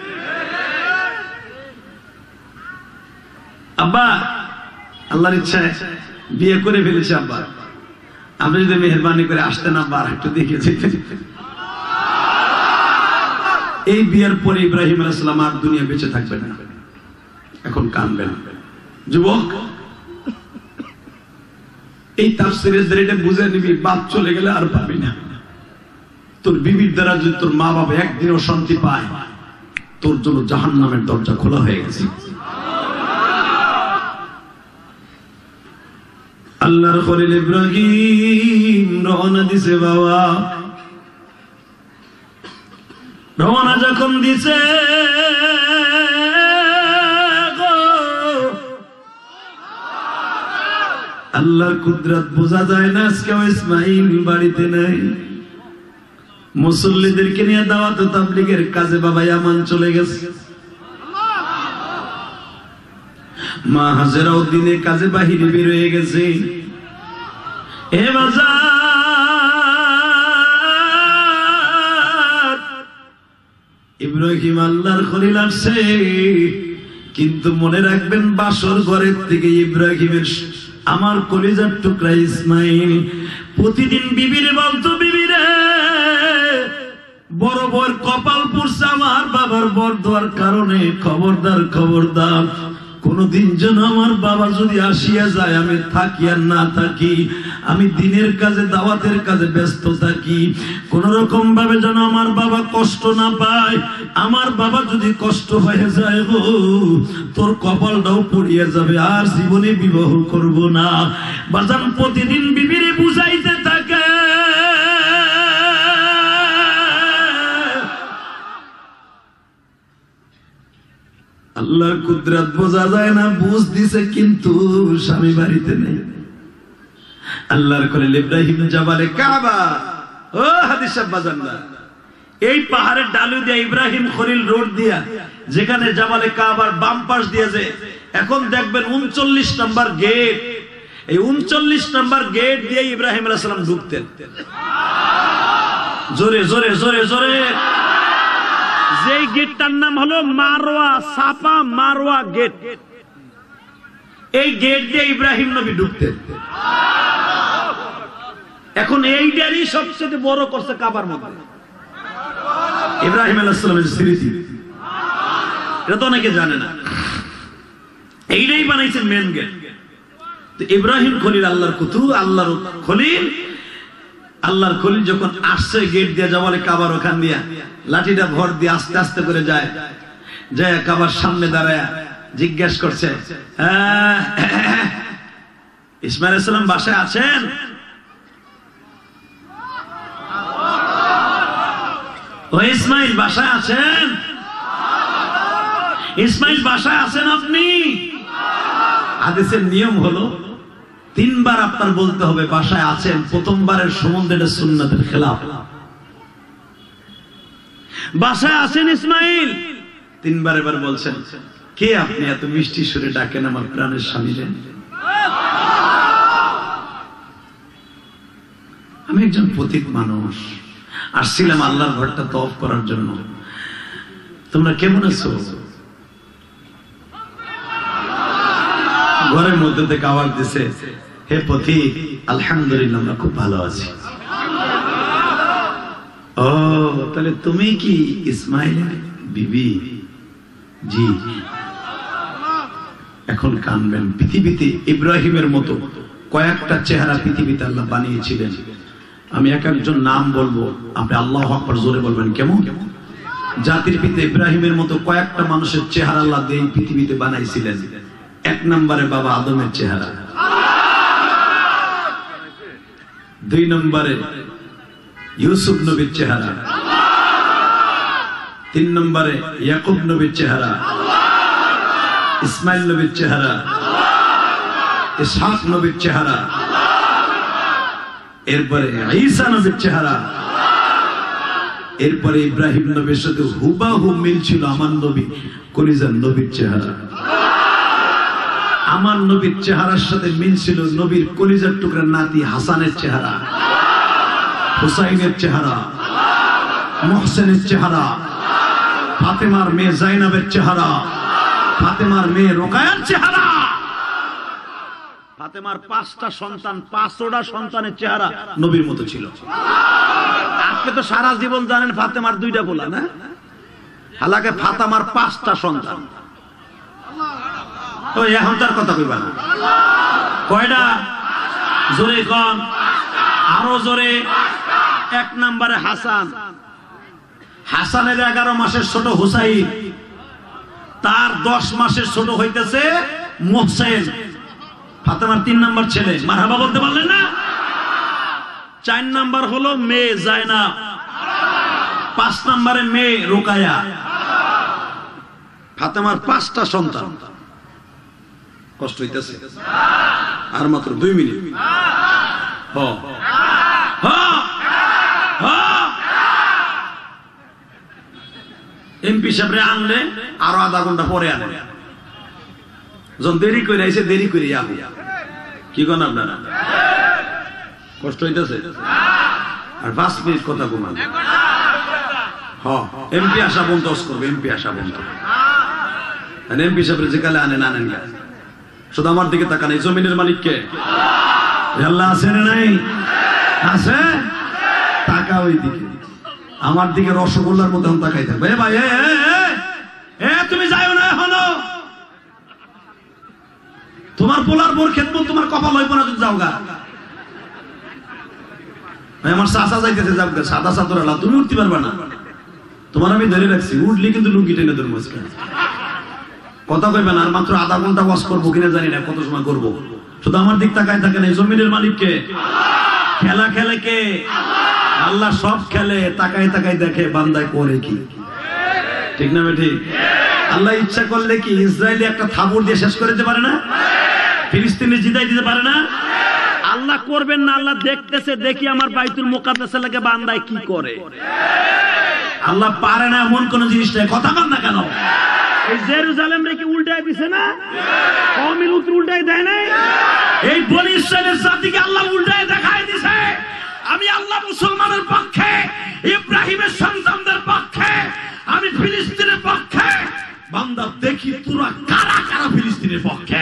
Speaker 1: আব্বা আল্লাহর ইচ্ছায় বিয়ে করে ফেলেছে আব্বা, আপনি যদি মেহরবানি করে আসতেন আব্বা আর একটু দেখে যেতেন। এই বিয়ের পরে ইব্রাহিম আলাইহিস সালাম আর দুনিয়া বেঁচে থাকবে না। এখন কানবেন যুবক, এই তাফসীরের দ্বারা বুঝে নিবি, বাপ চলে গেলে আর পাবি না। তোর বিবির দ্বারা যদি তোর মা বাবা একদিনও শান্তি পায়, তোর জন্য জাহান্নামের দরজা খোলা হয়ে গেছে। আল্লাহর খলিল ইব্রাহিম রওনা দিছে বাবা। রওনা যখন দিছে আল্লাহর কুদরত বোঝা যায় না। আজকে ইসমাইল বাড়িতে নাই, মুসল্লিদেরকে নিয়ে দাওয়াত ও তাবলীগের কাজে বাবা ইয়ামান চলে গেছে। মা হাজেরাও দিনে কাজে বাহিরে বের হয়ে গেছে। এ বাজার, ইব্রাহিম আল্লাহর খলিল আসছে, কিন্তু মনে রাখবেন বাসর ঘরের থেকে ইব্রাহিমের আমার কলিজার টুকরা ইসমাইল প্রতিদিন বিবিরে বলতো, বিবিরে বড় বড় কপাল পুরছে আমার বাবার বর দেওয়ার কারণে, খবরদার খবরদার কোনদিন যেন আমার বাবা যদি আসিয়া যায় আমি থাকি আর না থাকি, আমি দিনের কাজে দাওয়াতের কাজে ব্যস্ত থাকি, কোন রকম ভাবে যেন আমার বাবা কষ্ট না পায়। আমার বাবা যদি কষ্ট হয়ে যায় গো, তোর কপালটাও পড়িয়ে যাবে, আর জীবনে বিবাহ করব না। বাজান প্রতিদিন বিবিরে বুঝাইতে থাকে। আল্লাহর কুদরত বোঝা যায় না, বুঝ দিছে কিন্তু স্বামী বাড়িতে নেই। আল্লাহর খলিল ইব্রাহিম জাবালে কাবা, ও হাদিস বাজানরা, এই পাহাড়ের ডালু দিয়ে ইব্রাহিম খলিল রোড দিয়া যেখানে জাবালে কাবার বাম পাশ দিয়েছে, এখন দেখবেন উনচল্লিশ নম্বর গেট, এই উনচল্লিশ নম্বর গেট দিয়ে ইব্রাহিম আলাইহিস সালাম ঢুকতেন। জোরে জোরে জোরে জোরে। যেই গেটটার নাম হলো মারওয়া, সাফা মারওয়া গেট, এই গেট দিয়ে ইব্রাহিম নবী ঢুকতেন। এখন এইটারই সবচেয়ে বড় করছে কাবার মধ্যে ইব্রাহিম আলাইহিস সালামের স্মৃতি। এটা তো অনেকে জানে না, এইটাই বানাইছেন মেন গেট। তো ইব্রাহিম খলিল আল্লাহর কুতু, আল্লাহর খলিল, আল্লাহর খলিল যখন আসছে গেট দিয়ে জাবালে কাবার ওখান দিয়া লাঠিটা ভর দিয়ে আস্তে আস্তে করে যায়, যায় কাবার সামনে দাঁড়ায় জিজ্ঞেস করছে, ইসমাইল আলাইহিস সালাম বাসায় আছেন? ও ইসমাইল বাসায় আছেন? ইসমাইল বাসায় আছেন আপনি? হাদিসের নিয়ম হলো তিনবার আপনার বলতে হবে বাসায় আছেন, প্রথমবারের সম্বন্ধে এটা সুন্নাতের খেলাফ। বাসায় আছেন ইসমাইল, তিনবার এবার বলছেন কে আপনি এত মিষ্টি সুরে ডাকেন আমার প্রাণের স্বামী রে? আমি একজন পথিক মানুষ, আসছিলাম আল্লাহর ঘরটা তওয়াফ করার জন্য। তোমরা কেমন আছো? ঘরের মধ্যে থেকে আওয়াজ দিছে, হে পথিক, আলহামদুলিল্লাহ আমরা খুব ভালো আছি। ও তাহলে তুমি কি ইসমাইলের বিবি? জি। এখন কানবেন। পৃথিবীতে ইব্রাহিমের মতো কয়েকটা চেহারা পৃথিবীতে আল্লাহ বানিয়েছিলেন। আমি এক একজন নাম বলবো, আপনি আল্লাহু আকবার জোরে বলবেন। কেমন? জাতির পিতা ইব্রাহিমের মতো কয়েকটা মানুষের চেহারা আল্লাহ দিয়ে পৃথিবীতে বানাইছিলেন। এক নম্বরে বাবা আদমের চেহারা, দুই নম্বরে ইউসুফ নবীর চেহারা, তিন নম্বরে ইয়াকুব নবীর চেহারা, ইসমাইল নবীর চেহারা, ইসহাক নবীর চেহারা, এরপরে ঈসা নবীর চেহারা, এরপরে ইব্রাহিম নবীর সাথে হুবাহু মিল ছিল আমার নবী কলিজার নবীর চেহারা। আমার নবীর চেহারার সাথে মিল ছিল নবীর কলিজার টুকরা নাতি হাসানের চেহারা, হুসাইনের চেহারা, মুহসিনের চেহারা, ফাতেমার মেয়ে জাইনাবের চেহারা, ফাতেমার মেয়ে রোকায়ার চেহারা। ফাতেমার পাঁচটা সন্তান, পাঁচটা সন্তানের চেহারা নবীর মতো ছিল। আপনি তো সারা জীবন জানেন ফাতেমার দুইটা পোলা না? হালাকে ফাতেমার পাঁচটা সন্তান। তো এখন তার কথা কইবা না? কয়টা? জোরে কোন, আরো জোরে। এক নম্বরে হাসান, হাসানের এগারো মাসের ছোট হুসাইন, তার দশ মাসের ছোট হইতেছে মুহসিন, ফাতেমার তিন নম্বর ছেলে। মারহাবা বলতে পারলেন না? চার নম্বর হলো মেয়ে জায়নাব, পাঁচ নম্বরে মেয়ে রোকায়া। ফাতেমার পাঁচটা সন্তান। কষ্ট হইতেছে? আর মাত্র দুই মিনিট। হ হ হ এমপি সাহেবরে আনলে আরো আধা ঘন্টা পরে আনে। যখন দেরি করে আইসে দেরি করে আহ কি করেন আপনারা? কষ্ট হইতেছে? আর পাঁচ মিনিট কথা কমান। হ এমপি আসা বন্ধ করবে, এমপি আসা বন্ধ। এমপি সাহেবরে যে কালে আনেন আনেন গা। শুধু আমার দিকে তাকান, এই জমিনের মালিককে আল্লাহ আছে না নাই? আছে? টাকা ওই দিকে, আমার দিকে রসগোল্লার মতো তাকাই থাকবে। ভাই এ তুমি যাইও না এখনো, তোমার পোলার বোর খেদমত তোমার কপাল হইব না যদি যাও গা। আমার চাচা যাইতেছে, যাও গা। সাদা চাদর আলা, তুমি উঠতে পারবা না। তোমার আমি ধরে রাখছি, উঠলি কিন্তু লুঙ্গি টেনে ধরবো। কথা কইবে না। আর মাত্র আধা ঘন্টা ওয়াজ করবো কিনা জানি না, কত সময় করবো। শুধু আমার দিক তাকায় থাকেন। এই জমিনের মালিককে, খেলা খেলে কে? আল্লাহ সব খেলে, তাকায় তাকায় দেখে বান্দায় করে কি। ঠিক না ঠিক? আল্লাহ ইচ্ছা করলে কি ইসরায়েলি একটা থাবুর দিয়ে শেষ করে দিতে পারে না? ফিলিস্তিনে জিতাই দিতে পারে না? আল্লাহ করবেন না? আল্লাহ দেখতেছে, দেখি আমার বাইতুল মুকাদ্দাসে লাগে বান্দায় কি করে। আল্লাহ পারে না এমন কোন জিনিস নাই। কথা বল না কেন? এই জেরুজালেম রেখে উল্টায় দিছে না? কওমি লুত উল্টায় দেয় না? এই বনি ইসরায়েলের জাতিকে আল্লাহ উল্টায় দেখায় দিছে। আমি আল্লাহ মুসলমানের পক্ষে, ইব্রাহিমের সন্তানদের পক্ষে, আমি ফিলিস্তিনের পক্ষে। বান্দা দেখি তোরা কারা কারা ফিলিস্তিনের পক্ষে।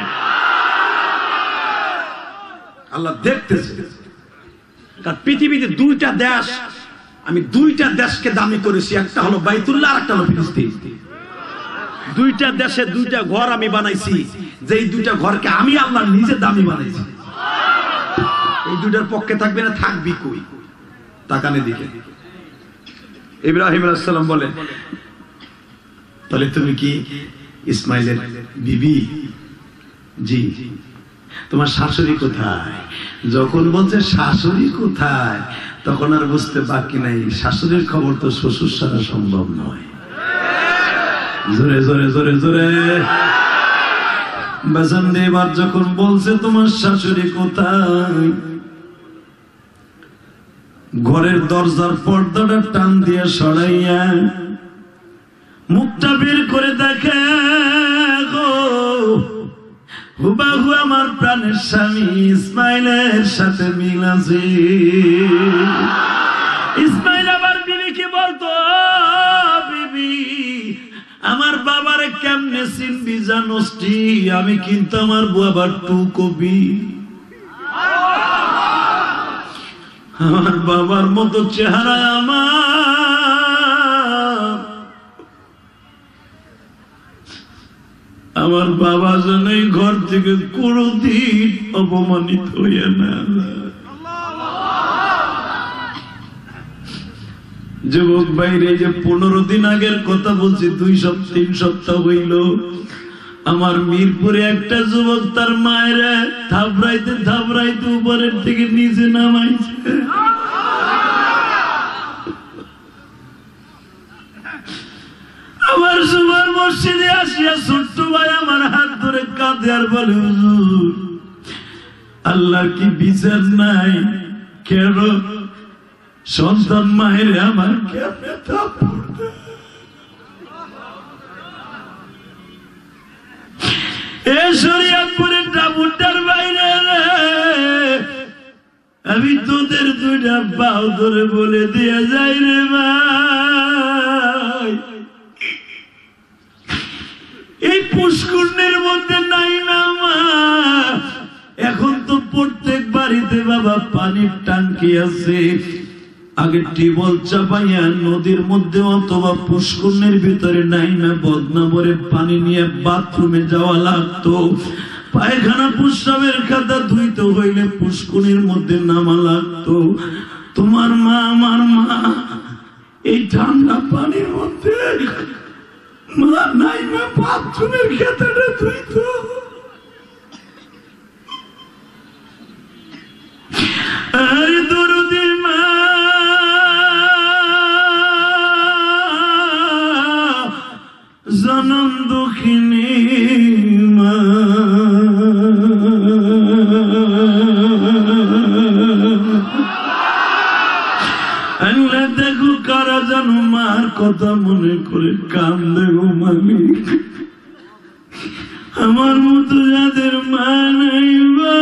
Speaker 1: আল্লাহ দেখতেছে। কারণ পৃথিবীতে দুইটা দেশ, আমি দুইটা দেশকে দামি করেছি। একটা হলো বাইতুল্লাহ, আর একটা হলো ফিলিস্তিন। দুইটা দেশে দুইটা ঘর আমি বানাইছি, যেই দুইটা ঘরকে আমি আল্লাহ নিজে দামি বানাইছি। এই দুইটার পক্ষে থাকবে না? থাকবি কই? তাকানে দিকে। ইব্রাহিম আলাইহিস সালাম বলে, তাহলে তুমি কি ইসমাইলের বিবি? জি। তোমার শাশুড়ি কোথায়? যখন বলছে শাশুড়ি কোথায়, তখন আর বুঝতে বাকি নাই শাশুড়ির খবর তো শ্বশুর ছাড়া সম্ভব নয়। জোরে জোরে জোরে জোরে
Speaker 2: বাজান রে, এবার যখন বলছে তোমার শাশুড়ি কোথায়, ঘরের দরজার পর্দাটা টান দিয়ে সরাইয়া মুখটা বের করে দেখে গো, হুবাহু আমার প্রাণের স্বামী ইসমাইলের সাথে মিল আছে। ইসমাইল আবার বিবিকে বলতো, বিবি আমার বাবারে কেমনে চিনবি জানোস, আমি কিন্তু আমার বাবার টু কবি, আমার বাবার মতো চেহারা আমার, আমার বাবা যেন এই ঘর থেকে কোনদিন অপমানিত হইয়া না। যুবক বাইরে, যে পনেরো দিন আগের কথা বলছি, দুই সপ্তাহ তিন সপ্তাহ হইল, আমার মিরপুরে একটা যুবক তার মায়ের থাবড়াইতে থাবড়াইতে উপরের থেকে নিচে নামাইছে। আমার সুমার মসজিদে আসিয়া ছোট্ট ভাই আমার হাত ধরে কাঁদে আর বলে, হুজুর আল্লাহ কি বিচার নাই, কেন সন্তান মায়ের আমার কেমনে থাপ্পড় দেয়? এ শরীয়তপুরের ডাবুটার বাইরে আমি তোদের দুইটা পাও ধরে বলে দিয়ে যাই রে ভাই, এই পুষ্করণের মধ্যে নাই না মা, এখন তো প্রত্যেক বাড়িতে বাবা পানির টাঙ্কি আছে, আগে টিউবওয়েল চাপাইয়া নদীর মধ্যে অথবা পুষ্করণের ভিতরে নাই না বদনা ভরে পানি নিয়ে বাথরুমে যাওয়া লাগতো, পায়খানা প্রস্রাবের খাতা ধুইতে হইলে পুষ্করণের মধ্যে নামা লাগতো। তোমার মা আমার মা এই ঠান্ডা পানির মধ্যে মা নাই না বাথরুমের খাতাটা ধুইতো। আরে দরদি মা, জনম দুঃখিনী মা, আল্লাহ দেখো কারা জানো মার কথা মনে করে কান্দে গো মালিক, আমার মতো যাদের মা নাই মা,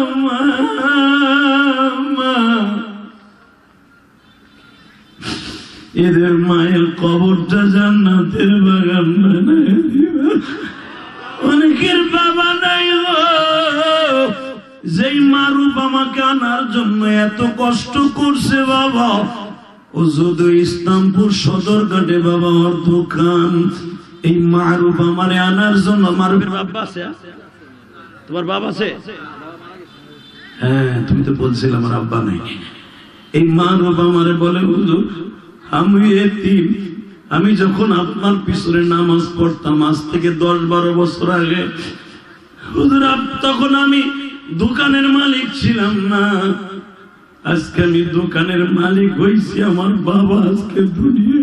Speaker 2: এদের মায়ের কবরটা জান্নাতের বাগান বানায় দিবা। অনেকের বাবা নাই গো, যেই মারুপ আমাকে আনার জন্য এত কষ্ট করছে বাবা, ও যদি ইসলামপুর সদরঘাটে বাবা ওর দোকান, এই মারুপ আমারে আনার জন্য, মারুপের বাবা আছে, তোমার বাবা আছে? হ্যাঁ তুমি তো বলছিলে আমার আব্বা নাই। এই মারুপ আমারে বলে, হুজুর আমি এতিম, আমি যখন আপনার পিছনে নামাজ পড়তাম আজ থেকে দশ বারো বছর আগে, হুজুর তখন আমি দোকানের মালিক ছিলাম না, আজকে আমি দোকানের মালিক হয়েছি, আমার বাবা আজকে দুনিয়ায়,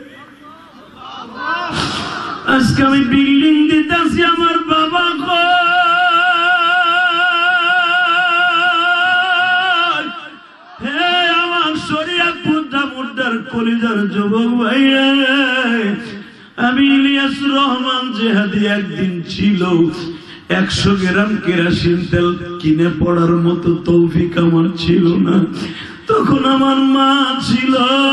Speaker 2: আজকে আমি বিল্ডিং দিতেছি, আমার বাবা হে আমার শরীয়তপুর ডাবুটার কলিজার যুবক ভাই, আমি ইলিয়াস রহমান জেহাদি একদিন ছিল একশো গ্রাম কেরাসিন তেল কিনে পড়ার মতো তৌফিক আমার ছিল না, তখন আমার মা ছিল।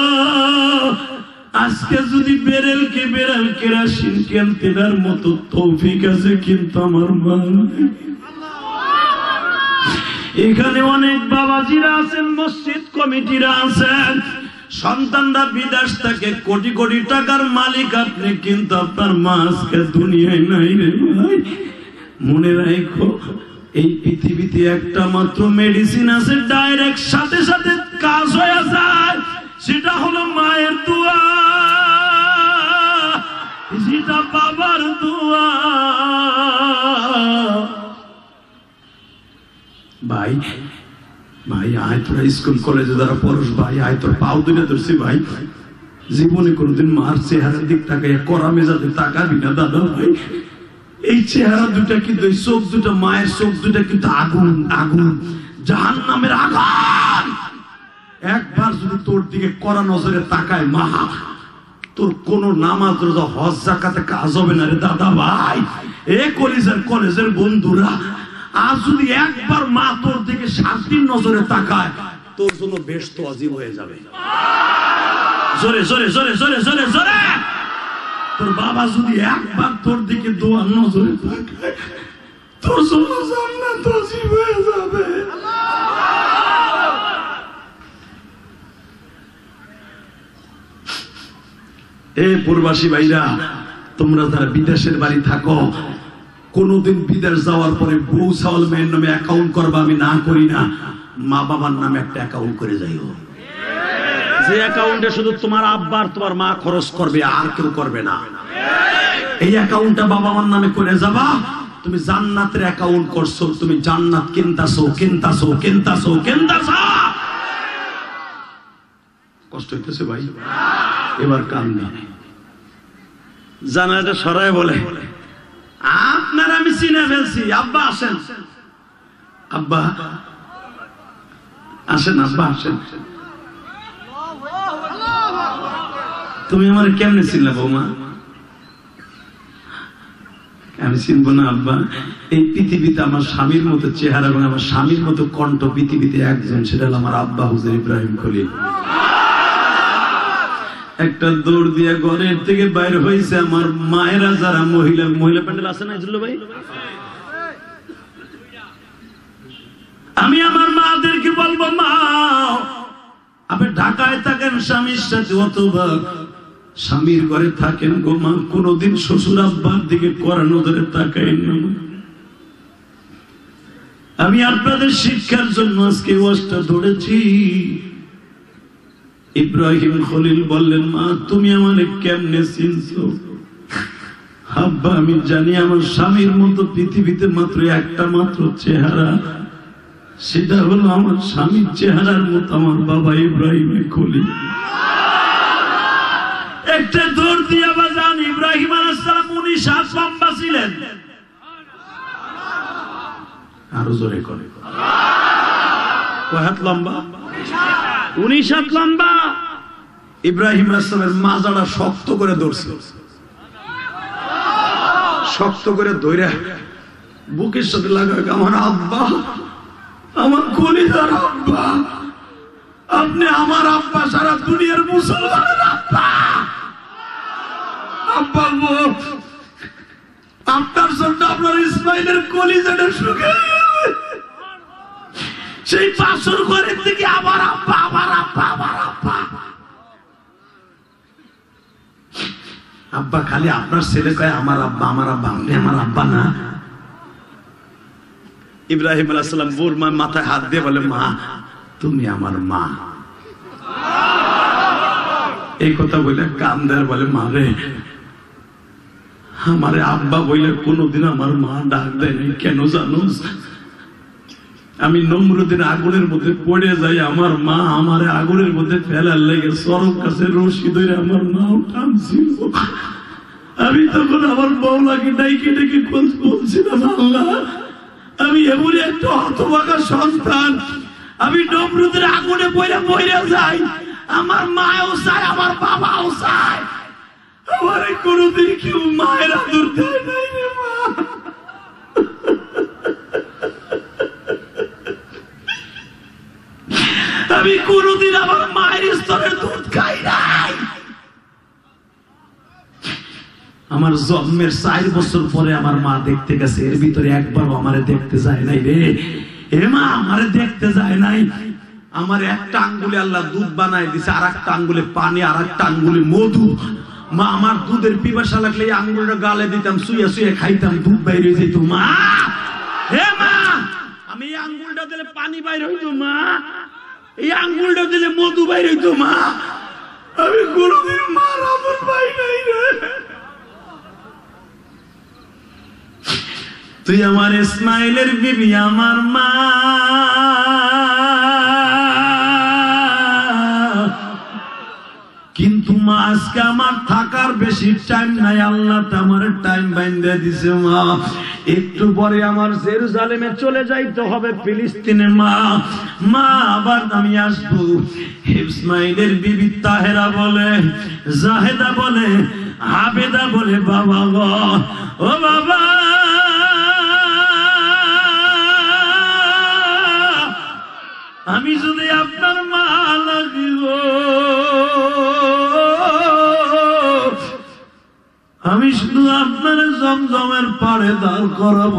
Speaker 2: আজকে যদি বেরেলকে বেরেল কেরাসিন কিনতে তার মতো তৌফিক আছে, কিন্তু আমার মা। এখানে অনেক বাবাজিরা আছেন, মসজিদ কমিটিরা আছেন, সন্তানরা বিদেশ থেকে কোটি কোটি টাকার মালিক আপনি, কিন্তু আপনার মা আজকে দুনিয়ায় নাই রে ভাই। মনে রাখো, এই পৃথিবীতে একটা মাত্র মেডিসিন আছে, ডাইরেক্ট সাথে সাথে কাজ হয়ে যায়, সেটা হলো মায়ের দোয়া, সেটা বাবার দোয়া। ভাই ভাই আয় তোরা স্কুল কলেজে যারা পড়স, ভাই আয় তোর পাও তুলে ধরছি ভাই, জীবনে কোনদিন মার চেহারার দিক তাকাইয়া করা মেজাতে তাকাবি না দাদা ভাই। এই চেহারা দুটা কিন্তু, এই চোখ দুটা, মায়ের চোখ দুটা কিন্তু আগুন, আগুন, জাহান্নামের আগুন। একবার যদি তোর দিকে কড়া নজরে তাকায় মা, তোর কোন নামাজ রোজা হজ যাকাতে কাজ হবে না রে দাদা ভাই। এ কলেজের কলেজের বন্ধুরা, আজ যদি একবার মা তোর দিকে শান্তির নজরে তাকায়, তোর জন্য বেশ তো অজীব হয়ে যাবে। জোরে জোরে জোরে জোরে জোরে জোরে। তোর বাবা যদি একবার তোর দিকে দোয়ার নজরে তাকায়, তোর জন্য জান্নাত অজীব হয়ে যাবে। এ প্রবাসী ভাইরা, তোমরা যারা বিদেশের বাড়ি থাকো, কোনদিন বিদেশ যাওয়ার পরে বউ চাউল মেয়ের নামে অ্যাকাউন্ট করবা আমি না করি না, মা বাবার নামে একটা অ্যাকাউন্ট করে যাইও, যে অ্যাকাউন্টে শুধু তোমার আব্বা আর তোমার মা খরচ করবে, আর কেউ করবে না। এই অ্যাকাউন্টটা বাবা মার নামে করে যাবা, তুমি জান্নাতের অ্যাকাউন্ট করছো, তুমি জান্নাত কিনতাছো কিনতাছো কিনতাছো কিনতাছো। কষ্ট হইতেছে ভাই, এবার কান নেই জানাটা সরাই বলে, আপনার আমি চিনে ফেলছি, আব্বা আসেন, আব্বা আসেন, আব্বা আসেন। তুমি আমার কেমনে চিনলে বৌমা? আমি চিনবো না আব্বা, এই পৃথিবীতে আমার স্বামীর মতো চেহারা এবং আমার স্বামীর মতো কণ্ঠ পৃথিবীতে একজন, সেটা হলো আমার আব্বা হুজুর ইব্রাহিম খলিল। একটা দৌড় দিয়া ঘরের থেকে বাইরে হয়েছে, আমার মায়েরা যারা মহিলা মহিলা প্যান্ডেল আছে না জুল্লু ভাই, আমি আমার মাদেরকে বলবো, মা আপনি ঢাকায় থাকেন স্বামীর সাথে, অথবা স্বামীর ঘরে থাকেন গো মা, কোনদিন শ্বশুর আব্বার দিকে কড়া নজরে তাকাইন না। আমি আপনাদের শিক্ষার জন্য আজকে ওয়াজটা ধরেছি। ইব্রাহিম খলিল বললেন, মা তুমি আমাকে কেমনে চিনছো? আব্বা আমি জানি আমার স্বামীর মতো পৃথিবীতে মাত্র একটা মাত্র চেহারা, সেটা হলো আমার স্বামীর চেহারার মতো আমার বাবা ইব্রাহিম খলিল। একটা দৌড় দিয়ে বাজান, ইব্রাহিম আলাইহিস সালাম উনিশ হাত লম্বা ছিলেন। আরো জোরে করে, কয় হাত লম্বা? উনিশ হাত লম্বা। ইব্রাহিম আলাইহিস সালামের মাজাটা শক্ত করে ধরছে, শক্ত করে ধরে বুকের সাথে লাগায়, আমার আব্বা, আমার কলিজার আব্বা, আপনি আমার আব্বা, সারা দুনিয়ার মুসলমানের আব্বা। আব্বা আপনার জন্য আপনার ইসমাইলের কলিজাটা শুকিয়ে গেছে, সেই পাথর ঘরের থেকে আমার আব্বা, আমার আব্বা, আমার আব্বা। আব্বা খালি আপনার ছেলে কয় আমার আব্বা, আমার আব্বা, আপনি আমার আব্বা না। ইব্রাহিম আলাইহিস সালাম বোর মাথায় হাত দিয়ে বলে, মা তুমি আমার মা। এই কথা বলে কান দেয়, বলে মা রে, আমারে আব্বা বইলে কোনদিন আমার মা ডাক দেয়নি, কেন জানো? আমি নমরুদের আগুনের মধ্যে পড়ে যাই, আমার মা আমারে আগুনের মধ্যে ফেলার লেগে চরম কাছে রশি ধরে আমার মাও টানছিল। আমি তখন আমার বউলাকে ডাইকে ডেকে বলছিলাম, আল্লাহ আমি এমনই একটা হতভাগা সন্তান, আমি নমরুদের আগুনে পড়ে মরে যাই, আমার মাও চায়, আমার বাবাও চায়, আমার কোনদিন কেউ মায়ের আদর দেয় নাই রে মা। আমি কোনদিন আমার মায়ের স্তরের দুধ খাই নাই। আমার জন্মের চার বছর পরে আমার মা দেখতে গেছে, এর ভিতরে একবারও আমারে দেখতে যায় নাই রে। এ মা আমারে দেখতে যায় নাই। আমার একটা আঙ্গুলে আল্লাহ দুধ বানায় দিছে, আর একটা আঙ্গুলে পানি, আর একটা আঙ্গুলে মধু। মা আমার দুধের পিপাসা লাগলে এই আঙ্গুলটা গালে দিতাম, শুয়ে শুয়ে খাইতাম, দুধ বাইরে যেত মা। হে মা আমি এই আঙ্গুলটা দিলে পানি বাইরে হইতো মা, এই আঙ্গুলটা দিলে মধু বাইরে হইতো মা। আমি কোনদিন মার আদর পাই নাই রে। তুই আমার ইসমাইলের বিবি, আমার মা, কিন্তু মা আজকে আমার থাকা থাকার বেশি টাইম নাই, আল্লাহ আমার টাইম বাইন্ধে দিছে মা। একটু পরে আমার জেরুজালেমে চলে যাইতে হবে, ফিলিস্তিনে মা। মা আবার আমি আসবো। ইসমাইলের বিবি তাহেরা বলে, জাহেদা বলে, আবেদা বলে, বাবা গো, ও বাবা, আমি যদি আপনার মা লাগি গো, আমি শুধু আপনার জমজমের পাড়ে দাঁড় করাবো।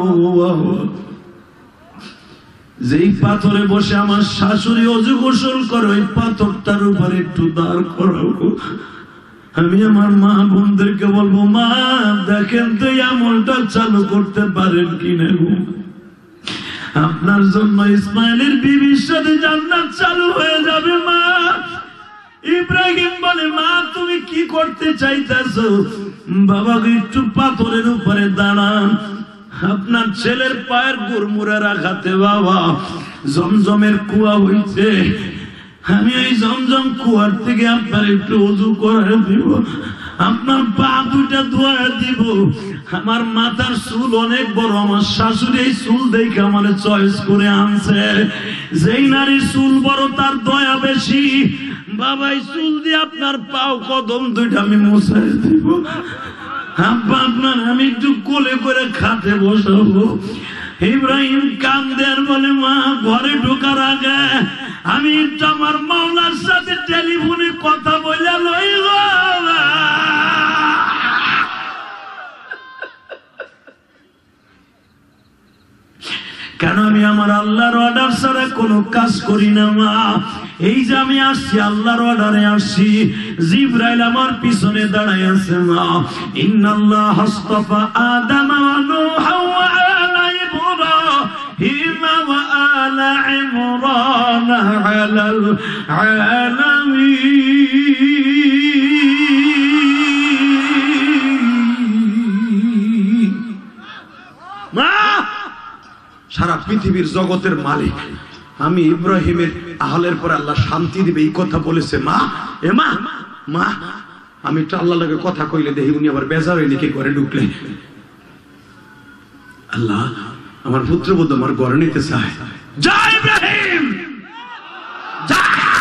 Speaker 2: যেই পাথরে বসে আমার শাশুড়ি অজু গোসল করে, ওই পাথরটার উপরে একটু দাঁড় করাবো। আমি আমার মা বোনদেরকে বলবো, মা দেখেন তো এই আমলটা চালু করতে পারেন কিনা গো। আপনার জন্য ইসমাইলের বিবির সাথে জান্নাত চালু হয়ে যাবে মা। ইব্রাহিম বলে, মা তুমি কি করতে চাইতেছো? বাবাকে একটু পাথরের উপরে দাঁড়ান, আপনার ছেলের পায়ের গুড়মুড়ে রাখাতে বাবা জমজমের কুয়া হইছে, আমি এই জমজম কুয়ার থেকে আপনার একটু ওযু করে দিব, আপনার পা দুইটা ধোয়া দিব। আমার মাথার চুল অনেক বড়, আমার শাশুড়ি এই চুল দেখে আমার চয়েস করে আনছে। যেই নারীর চুল বড় তার দয়া বেশি। বাবা এই চুল দিয়ে আপনার পাও কদম দুইটা আমি মুছাই দিব। আব্বা আপনার আমি একটু কোলে করে খাটে বসাবো। ইব্রাহিম কান্দে আর বলে, মা ঘরে ঢোকার আগে আমি একটু আমার মাওলার সাথে টেলিফোনে কথা বলে লই গো। কেন আমি আমার আল্লাহর অর্ডার ছাড়া কোনো কাজ করি না মা। এই যে আমি আসছি আল্লাহর অর্ডারে আসছি। জিবরাইল আমার পিছনে দাঁড়ায় আছে মা। ইন্নাল্লাহ হাসতাফা আদম ওয়া নূহা ওয়া আলা ইব্রাহিম ওয়া আলা ইমরান আলাল আলামিন। মা সারা পৃথিবীর জগতের মালিক আমি, ইব্রাহিমের আহলের পরে আল্লাহ শান্তি দিবে এই কথা বলেছে মা। এ মা, মা আমি তো আল্লাহর লগে কথা কইলে দেখি উনি আবার বেজার হইলে কি করে ঢুকলে। আল্লাহ আমার পুত্রবধূ আমার ঘরে নিতে চায়। যা ইব্রাহিম যা।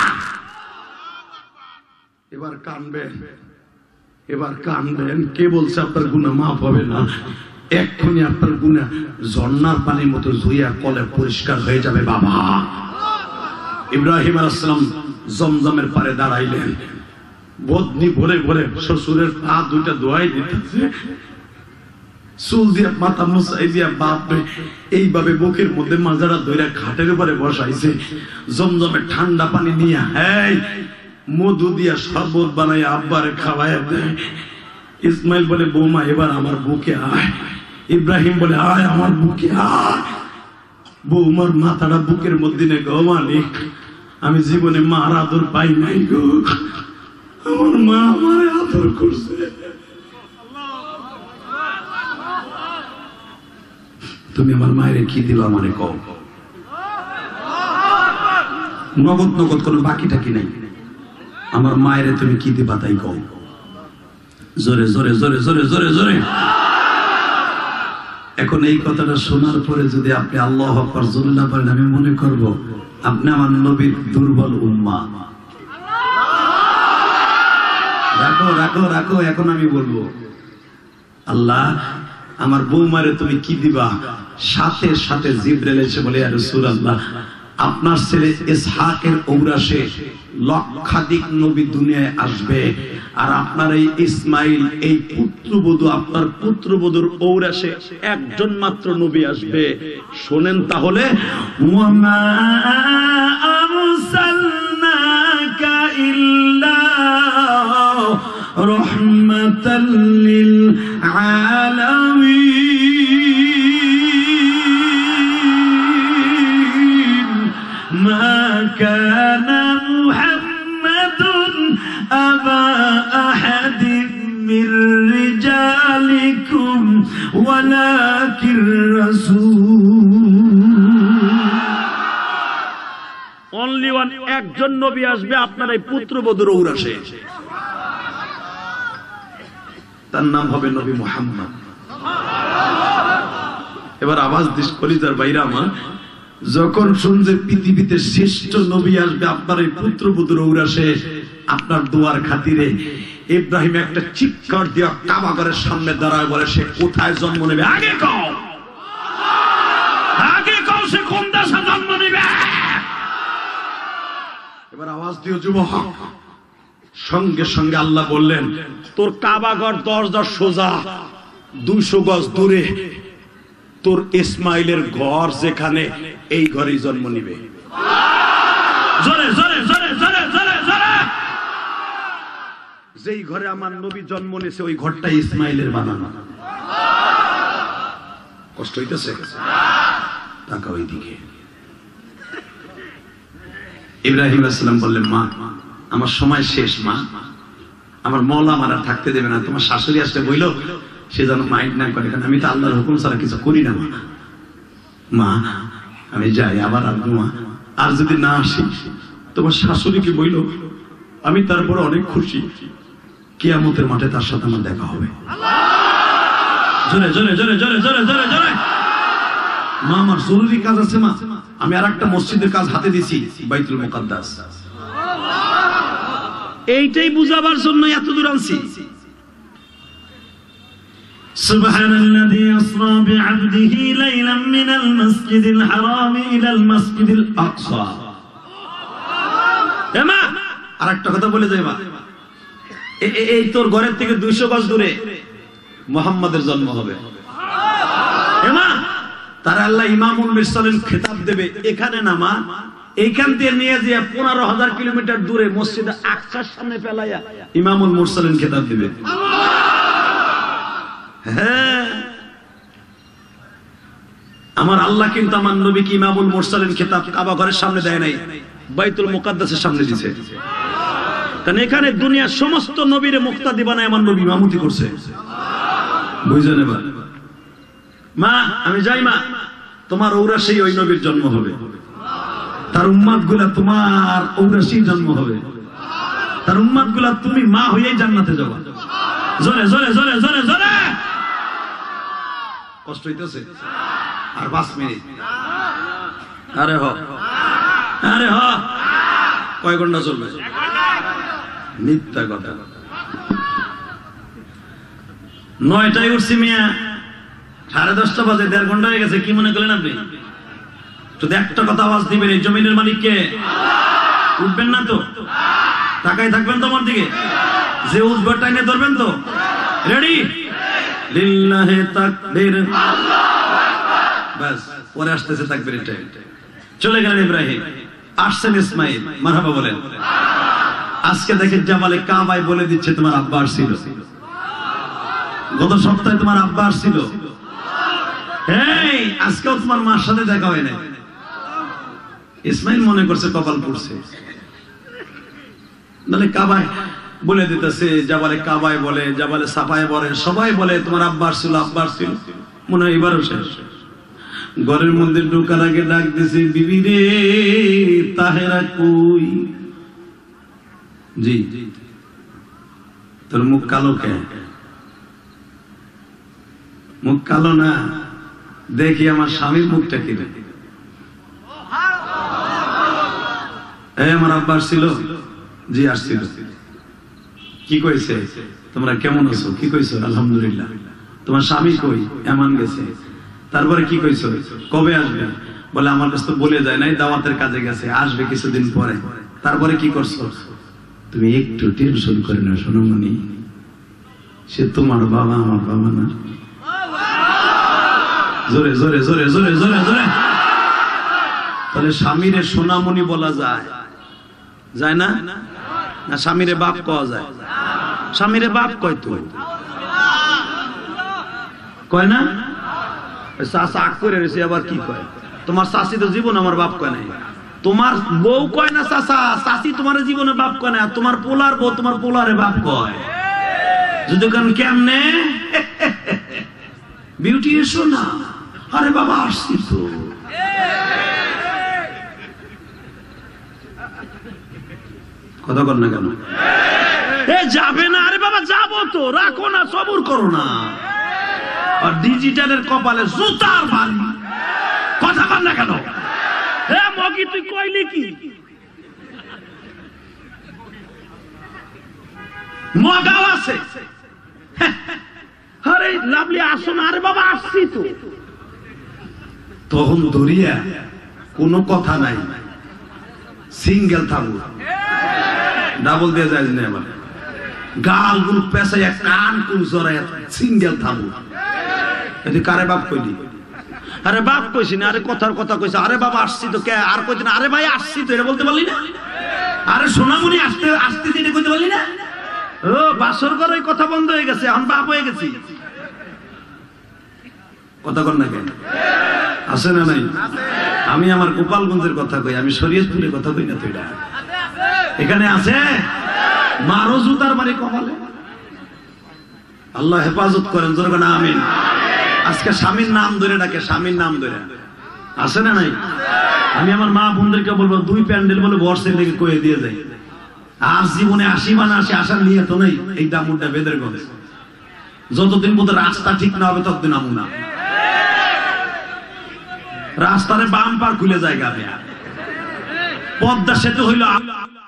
Speaker 2: এবার কানবেন, এবার কানবেন। কে বলছে আপনার গুনাহ মাফ হবে না? এক্ষুনি আপনার গুনাহ ঝর্ণার পানির মতো ধুইয়া কলে পরিষ্কার হয়ে যাবে বাবা। ইব্রাহিম আলাইহিস সালাম জমজমের পারে দাঁড়াইলেন, বদনি ভরে ভরে শ্বশুরের পা দুইটা ধোয়াই দিতেছে, চুল দিয়া মাথা মুছাই দিয়া বাপরে এইভাবে বুকের মধ্যে মাজারা ধইরা খাটের উপরে বসাইছে। জমজমের ঠান্ডা পানি নিয়ে এই মধু দিয়া শরবত বানাই আব্বারে খাওয়ায় দেয়। ইসমাইল বলে, বৌমা এবার আমার বুকে আয়। ইব্রাহিম বলে, আয় আমার বুকে আয়। বৌমার মাথাটা বুকের মধ্যে নে গো মালিক, আমি জীবনে মার আদর পাই নাই গো, আমার মা আমার আদর করছে। তুমি আমার মায়ের কি দিবা আমারে কও। নগদ নগদ কোনো বাকি টাকি নাই, আমার মায়ের তুমি কি দিবা তাই কও। জোরে জোরে জোরে জোরে জোরে জোরে। এখন এই কথাটা শোনার পরে যদি আপনি আল্লাহু আকবার জোরে না বলেন, আমি মনে করব আপনি আমার নবীর দুর্বল উম্মাহ। রাখো রাখো রাখো। এখন আমি বলবো, আল্লাহ আমার বৌমারে তুমি কি দিবা? সাথে সাথে জিবরাইল এসে বলে, ইয়া রাসূলুল্লাহ আপনার ছেলে ইসহাকের ঔরাসে লক্ষাধিক নবী দুনিয়ায় আসবে, আর আপনার এই ইসমাইল এই পুত্রবধূ, আপনার পুত্রবধূর ঔরাসে একজন মাত্র নবী আসবে। শোনেন তাহলে, ওয়ামা আরসালনাকা ইল্লা রাহমাতাল লিল আলামিন মা কানা মুহাম্মাদুন আবা আহাদিন মির রিজালিকুম ওয়ালাকির রাসূল। অনলি ওয়ান, একজন নবী আসবে আপনার এই পুত্রবধূর ঔরাসে।
Speaker 1: তার নাম হবে নবী মুহাম্মদ। এবার আওয়াজ দিস কলিজার বাইরে আমার, যখন শুনছে পৃথিবীতে শ্রেষ্ঠ নবী আসবে আপনার এই পুত্রবধূর ঔরাসে আপনার দুয়ার খাতিরে, ইব্রাহিম একটা চিৎকার দিয়ে কাবা ঘরের সামনে দাঁড়ায় বলে সে কোথায় জন্ম নেবে আগে কও, আগে কও সে কোন দেশে জন্ম নেবে। এবার আওয়াজ দিও যুবক। সঙ্গে সঙ্গে আল্লাহ বললেন তোর কাবা ঘর দশ দশ সোজা দুইশো গজ দূরে তোর ইসমাইলের ঘর যেখানে এই ঘরেই জন্ম নিবে। জোরে জোরে জোরে জোরে জোরে জোরে। যেই ঘরে আমার নবী জন্ম নিয়েছে ওই ঘরটা ইসমাইলের বানানো। কষ্ট হইতেছে? টাকা ওই দিকে। ইব্রাহিম আলাইহিস সালাম বললেন মা আমার সময় শেষ, মা আমার মওলা আমার আর থাকতে দেবে না, তোমার শাশুড়ি আসলে বইলো সে যেন মাইন্ড না করে, কারণ আমি তো আল্লাহর হুকুম ছাড়া কিছু করি না। মা মা আমি যাই, আবার আসবো মা, আর যদি না আসি তোমার শাশুড়িকে বইলো আমি তারপরে অনেক খুশি, কিয়ামতের মাঠে তার সাথে আমার দেখা হবে। জোরে জোরে জোরে জোরে জোরে জোরে জোরে। মা আমার জরুরি কাজ আছে মা, আমি আর একটা মসজিদের কাজ হাতে দিছি, বাইতুল মুকাদ্দাস। এইটাই বুঝাবার জন্য এত দূর আনছি।
Speaker 2: সুবহানাল্লাযী আসরা বি'আবদিহি লাইলাম মিনাল মাসজিদিল হারাম ইলাল মাসজিদিল আকসা।
Speaker 1: এমা আরেকটা কথা বলে যাই মা, এই তোর ঘরের থেকে দুইশো গজ দূরে মুহাম্মাদের জন্ম হবে। এমা তার আল্লাহ ইমামুল মুরসালিন খেতাব দেবে, এখানে না মা, এইখান থেকে নিয়ে যে পনেরো হাজার কিলোমিটার দূরে মসজিদে আকসার সামনে ফেলাইয়া ইমামুল মুরসালিন খেতাব দিবে। হ্যাঁ আমার আল্লাহ কিন্তু আমার নবীকে ইমামুল মুরসালিন খেতাব কাবা ঘরের সামনে দেয় নাই, বাইতুল মুকাদ্দাসের সামনে দিয়েছে। কারণ এখানে দুনিয়ার সমস্ত নবীরে মুক্তাদি বানায় আমার নবী ইমামতি করছে। বুঝলেন? এবার মা আমি যাই মা, তোমার ঔরাসেই ওই নবীর জন্ম হবে, তার উম্মাত গুলা তোমার ঔরাসেই জন্ম হবে, তার উম্মাত গুলা তুমি মা হয়েই জান্নাতে যাবা। জোরে জোরে জোরে জোরে জোরে। কষ্ট হইতেছে? আর পাঁচ মিনিট। আরে হ আরে হ কয় ঘন্টা চলবে? মিথ্যা কথা। নয়টায় উঠছি মিয়া, সাড়ে দশটা বাজে, দেড় ঘন্টা হয়ে গেছে। কি মনে করলেন আপনি? শুধু একটা কথা আওয়াজ দিবেন, এই জমিনের মালিককে। উঠবেন না তো? তাকাই থাকবেন তোমার দিকে, যে উঠবে টাইনে ধরবেন তো? রেডি? লিল্লাহি তাকবীর, বাস পরে আসতেছে তাকবীরের টাইম। চলে গেলেন ইব্রাহিম, আসছেন ইসমাইল। মারহাবা বলেন। আজকে দেখেন জামালে কাবায় বলে দিচ্ছে তোমার আব্বা আসছিল, গত সপ্তাহে তোমার আব্বা আসছিল, এই আজকেও তোমার মার সাথে দেখা হয় না। ইসমাইল মনে করছে কপাল পড়ছে, নাহলে কাবায় বলে দিতেছে, জাবালে কাবায় বলে, জাবালে সাফায় বলে, সবাই বলে তোমার আব্বা আসছিল আব্বা আসছিল। মনে হয় এবারও শেষ। ঘরের মধ্যে ঢোকার আগে ডাক দিছে, বিবি রে তাহেরা কই? জি তোর মুখ কালো কে? মুখ কালো না, দেখি আমার স্বামীর মুখটা কি রে। এই আমার আব্বা আসছিল? জি আসছিল। কি কইছে? তোমরা কেমন আছো? কি কইছো? আলহামদুলিল্লাহ। তোমার স্বামী কই? এমন গেছে। তারপরে কি কইছো? কবে আসবে? বলে আমার কাছে তো বলে যায় নাই, দাওয়াতের কাজে গেছে, আসবে কিছুদিন পরে। তারপরে কি করছো? তুমি একটু টেনশন করে না সোনামণি, সে তোমার বাবা আমার বাবা না। জোরে জোরে জোরে জোরে জোরে জোরে। তাহলে স্বামীরে সোনামণি বলা যায়? যায় না? না স্বামীরে বাপ কওয়া যায়? স্বামীরে বাপ কয় তো কয় না? চাচা আগ করে রয়েছে, আবার কি কয়? তোমার চাচি তো জীবন আমার বাপ কয় নাই। তোমার বউ কয় না চাচা, চাচি তোমার জীবনে বাপ কয় না। তোমার পোলার বউ তোমার পোলারে বাপ কয়। যদি কেন কেমনে বিউটি এসো না, আরে বাবা আসছি তো। কথা কর না কেন? এ যাবে না? আরে বাবা যাবো তো রাখো না, সবুর করো না। আর ডিজিটালের কপালে জুতার বাড়ি, কথা বল না কেন? হে মগি তুই কইলি কি? মগাও আছে। আরে লাভলি আসো না। আরে বাবা আসছি তো। তখন ধরিয়া কোনো কথা নাই, সিঙ্গেল থাকবো, ডাবল দিয়ে যায় না। আমার গাল গুলো পেঁচাইয়া কান কুল জড়াইয়া সিঙ্গেল থাকবো। এটি কারে বাপ কইলি? আরে বাপ কইছি না, আরে কথার কথা কইছে। আরে বাবা আসছি তো কে? আর কইছি না আরে ভাই আসছি তো, এটা বলতে পারলি না? আরে সোনামণি আসতে আসতে এটা কইতে পারলি না? ও বাসর ঘরে কথা বন্ধ হয়ে গেছে, আমি বাপ হয়ে গেছি। কথা কর না কেন? আছে না নাই? আমি আমার গোপালগঞ্জের কথা কই, আমি শরীয়তপুরের কথা কই না তো। এটা এখানে আছে। মারো জুতার বাড়ি কপালে। আল্লাহ হেফাজত করেন, জোরে না আমিন। আজকে স্বামীর নাম ধরে ডাকে, স্বামীর নাম ধরে। আছে না নাই? আমি আমার মা বোনদেরকে বলবো দুই প্যান্ডেল বলে বর্ষের দিকে কয়ে দিয়ে যাই। আর জীবনে আসি মানে আসি, আসার নিয়ে তো নেই। এই দামুরটা বেদের গঞ্জ, যতদিন পর্যন্ত রাস্তা ঠিক না হবে ততদিন আমু না। রাস্তার বাম পার খুলে জায়গা, পদ্মা সেতু হইল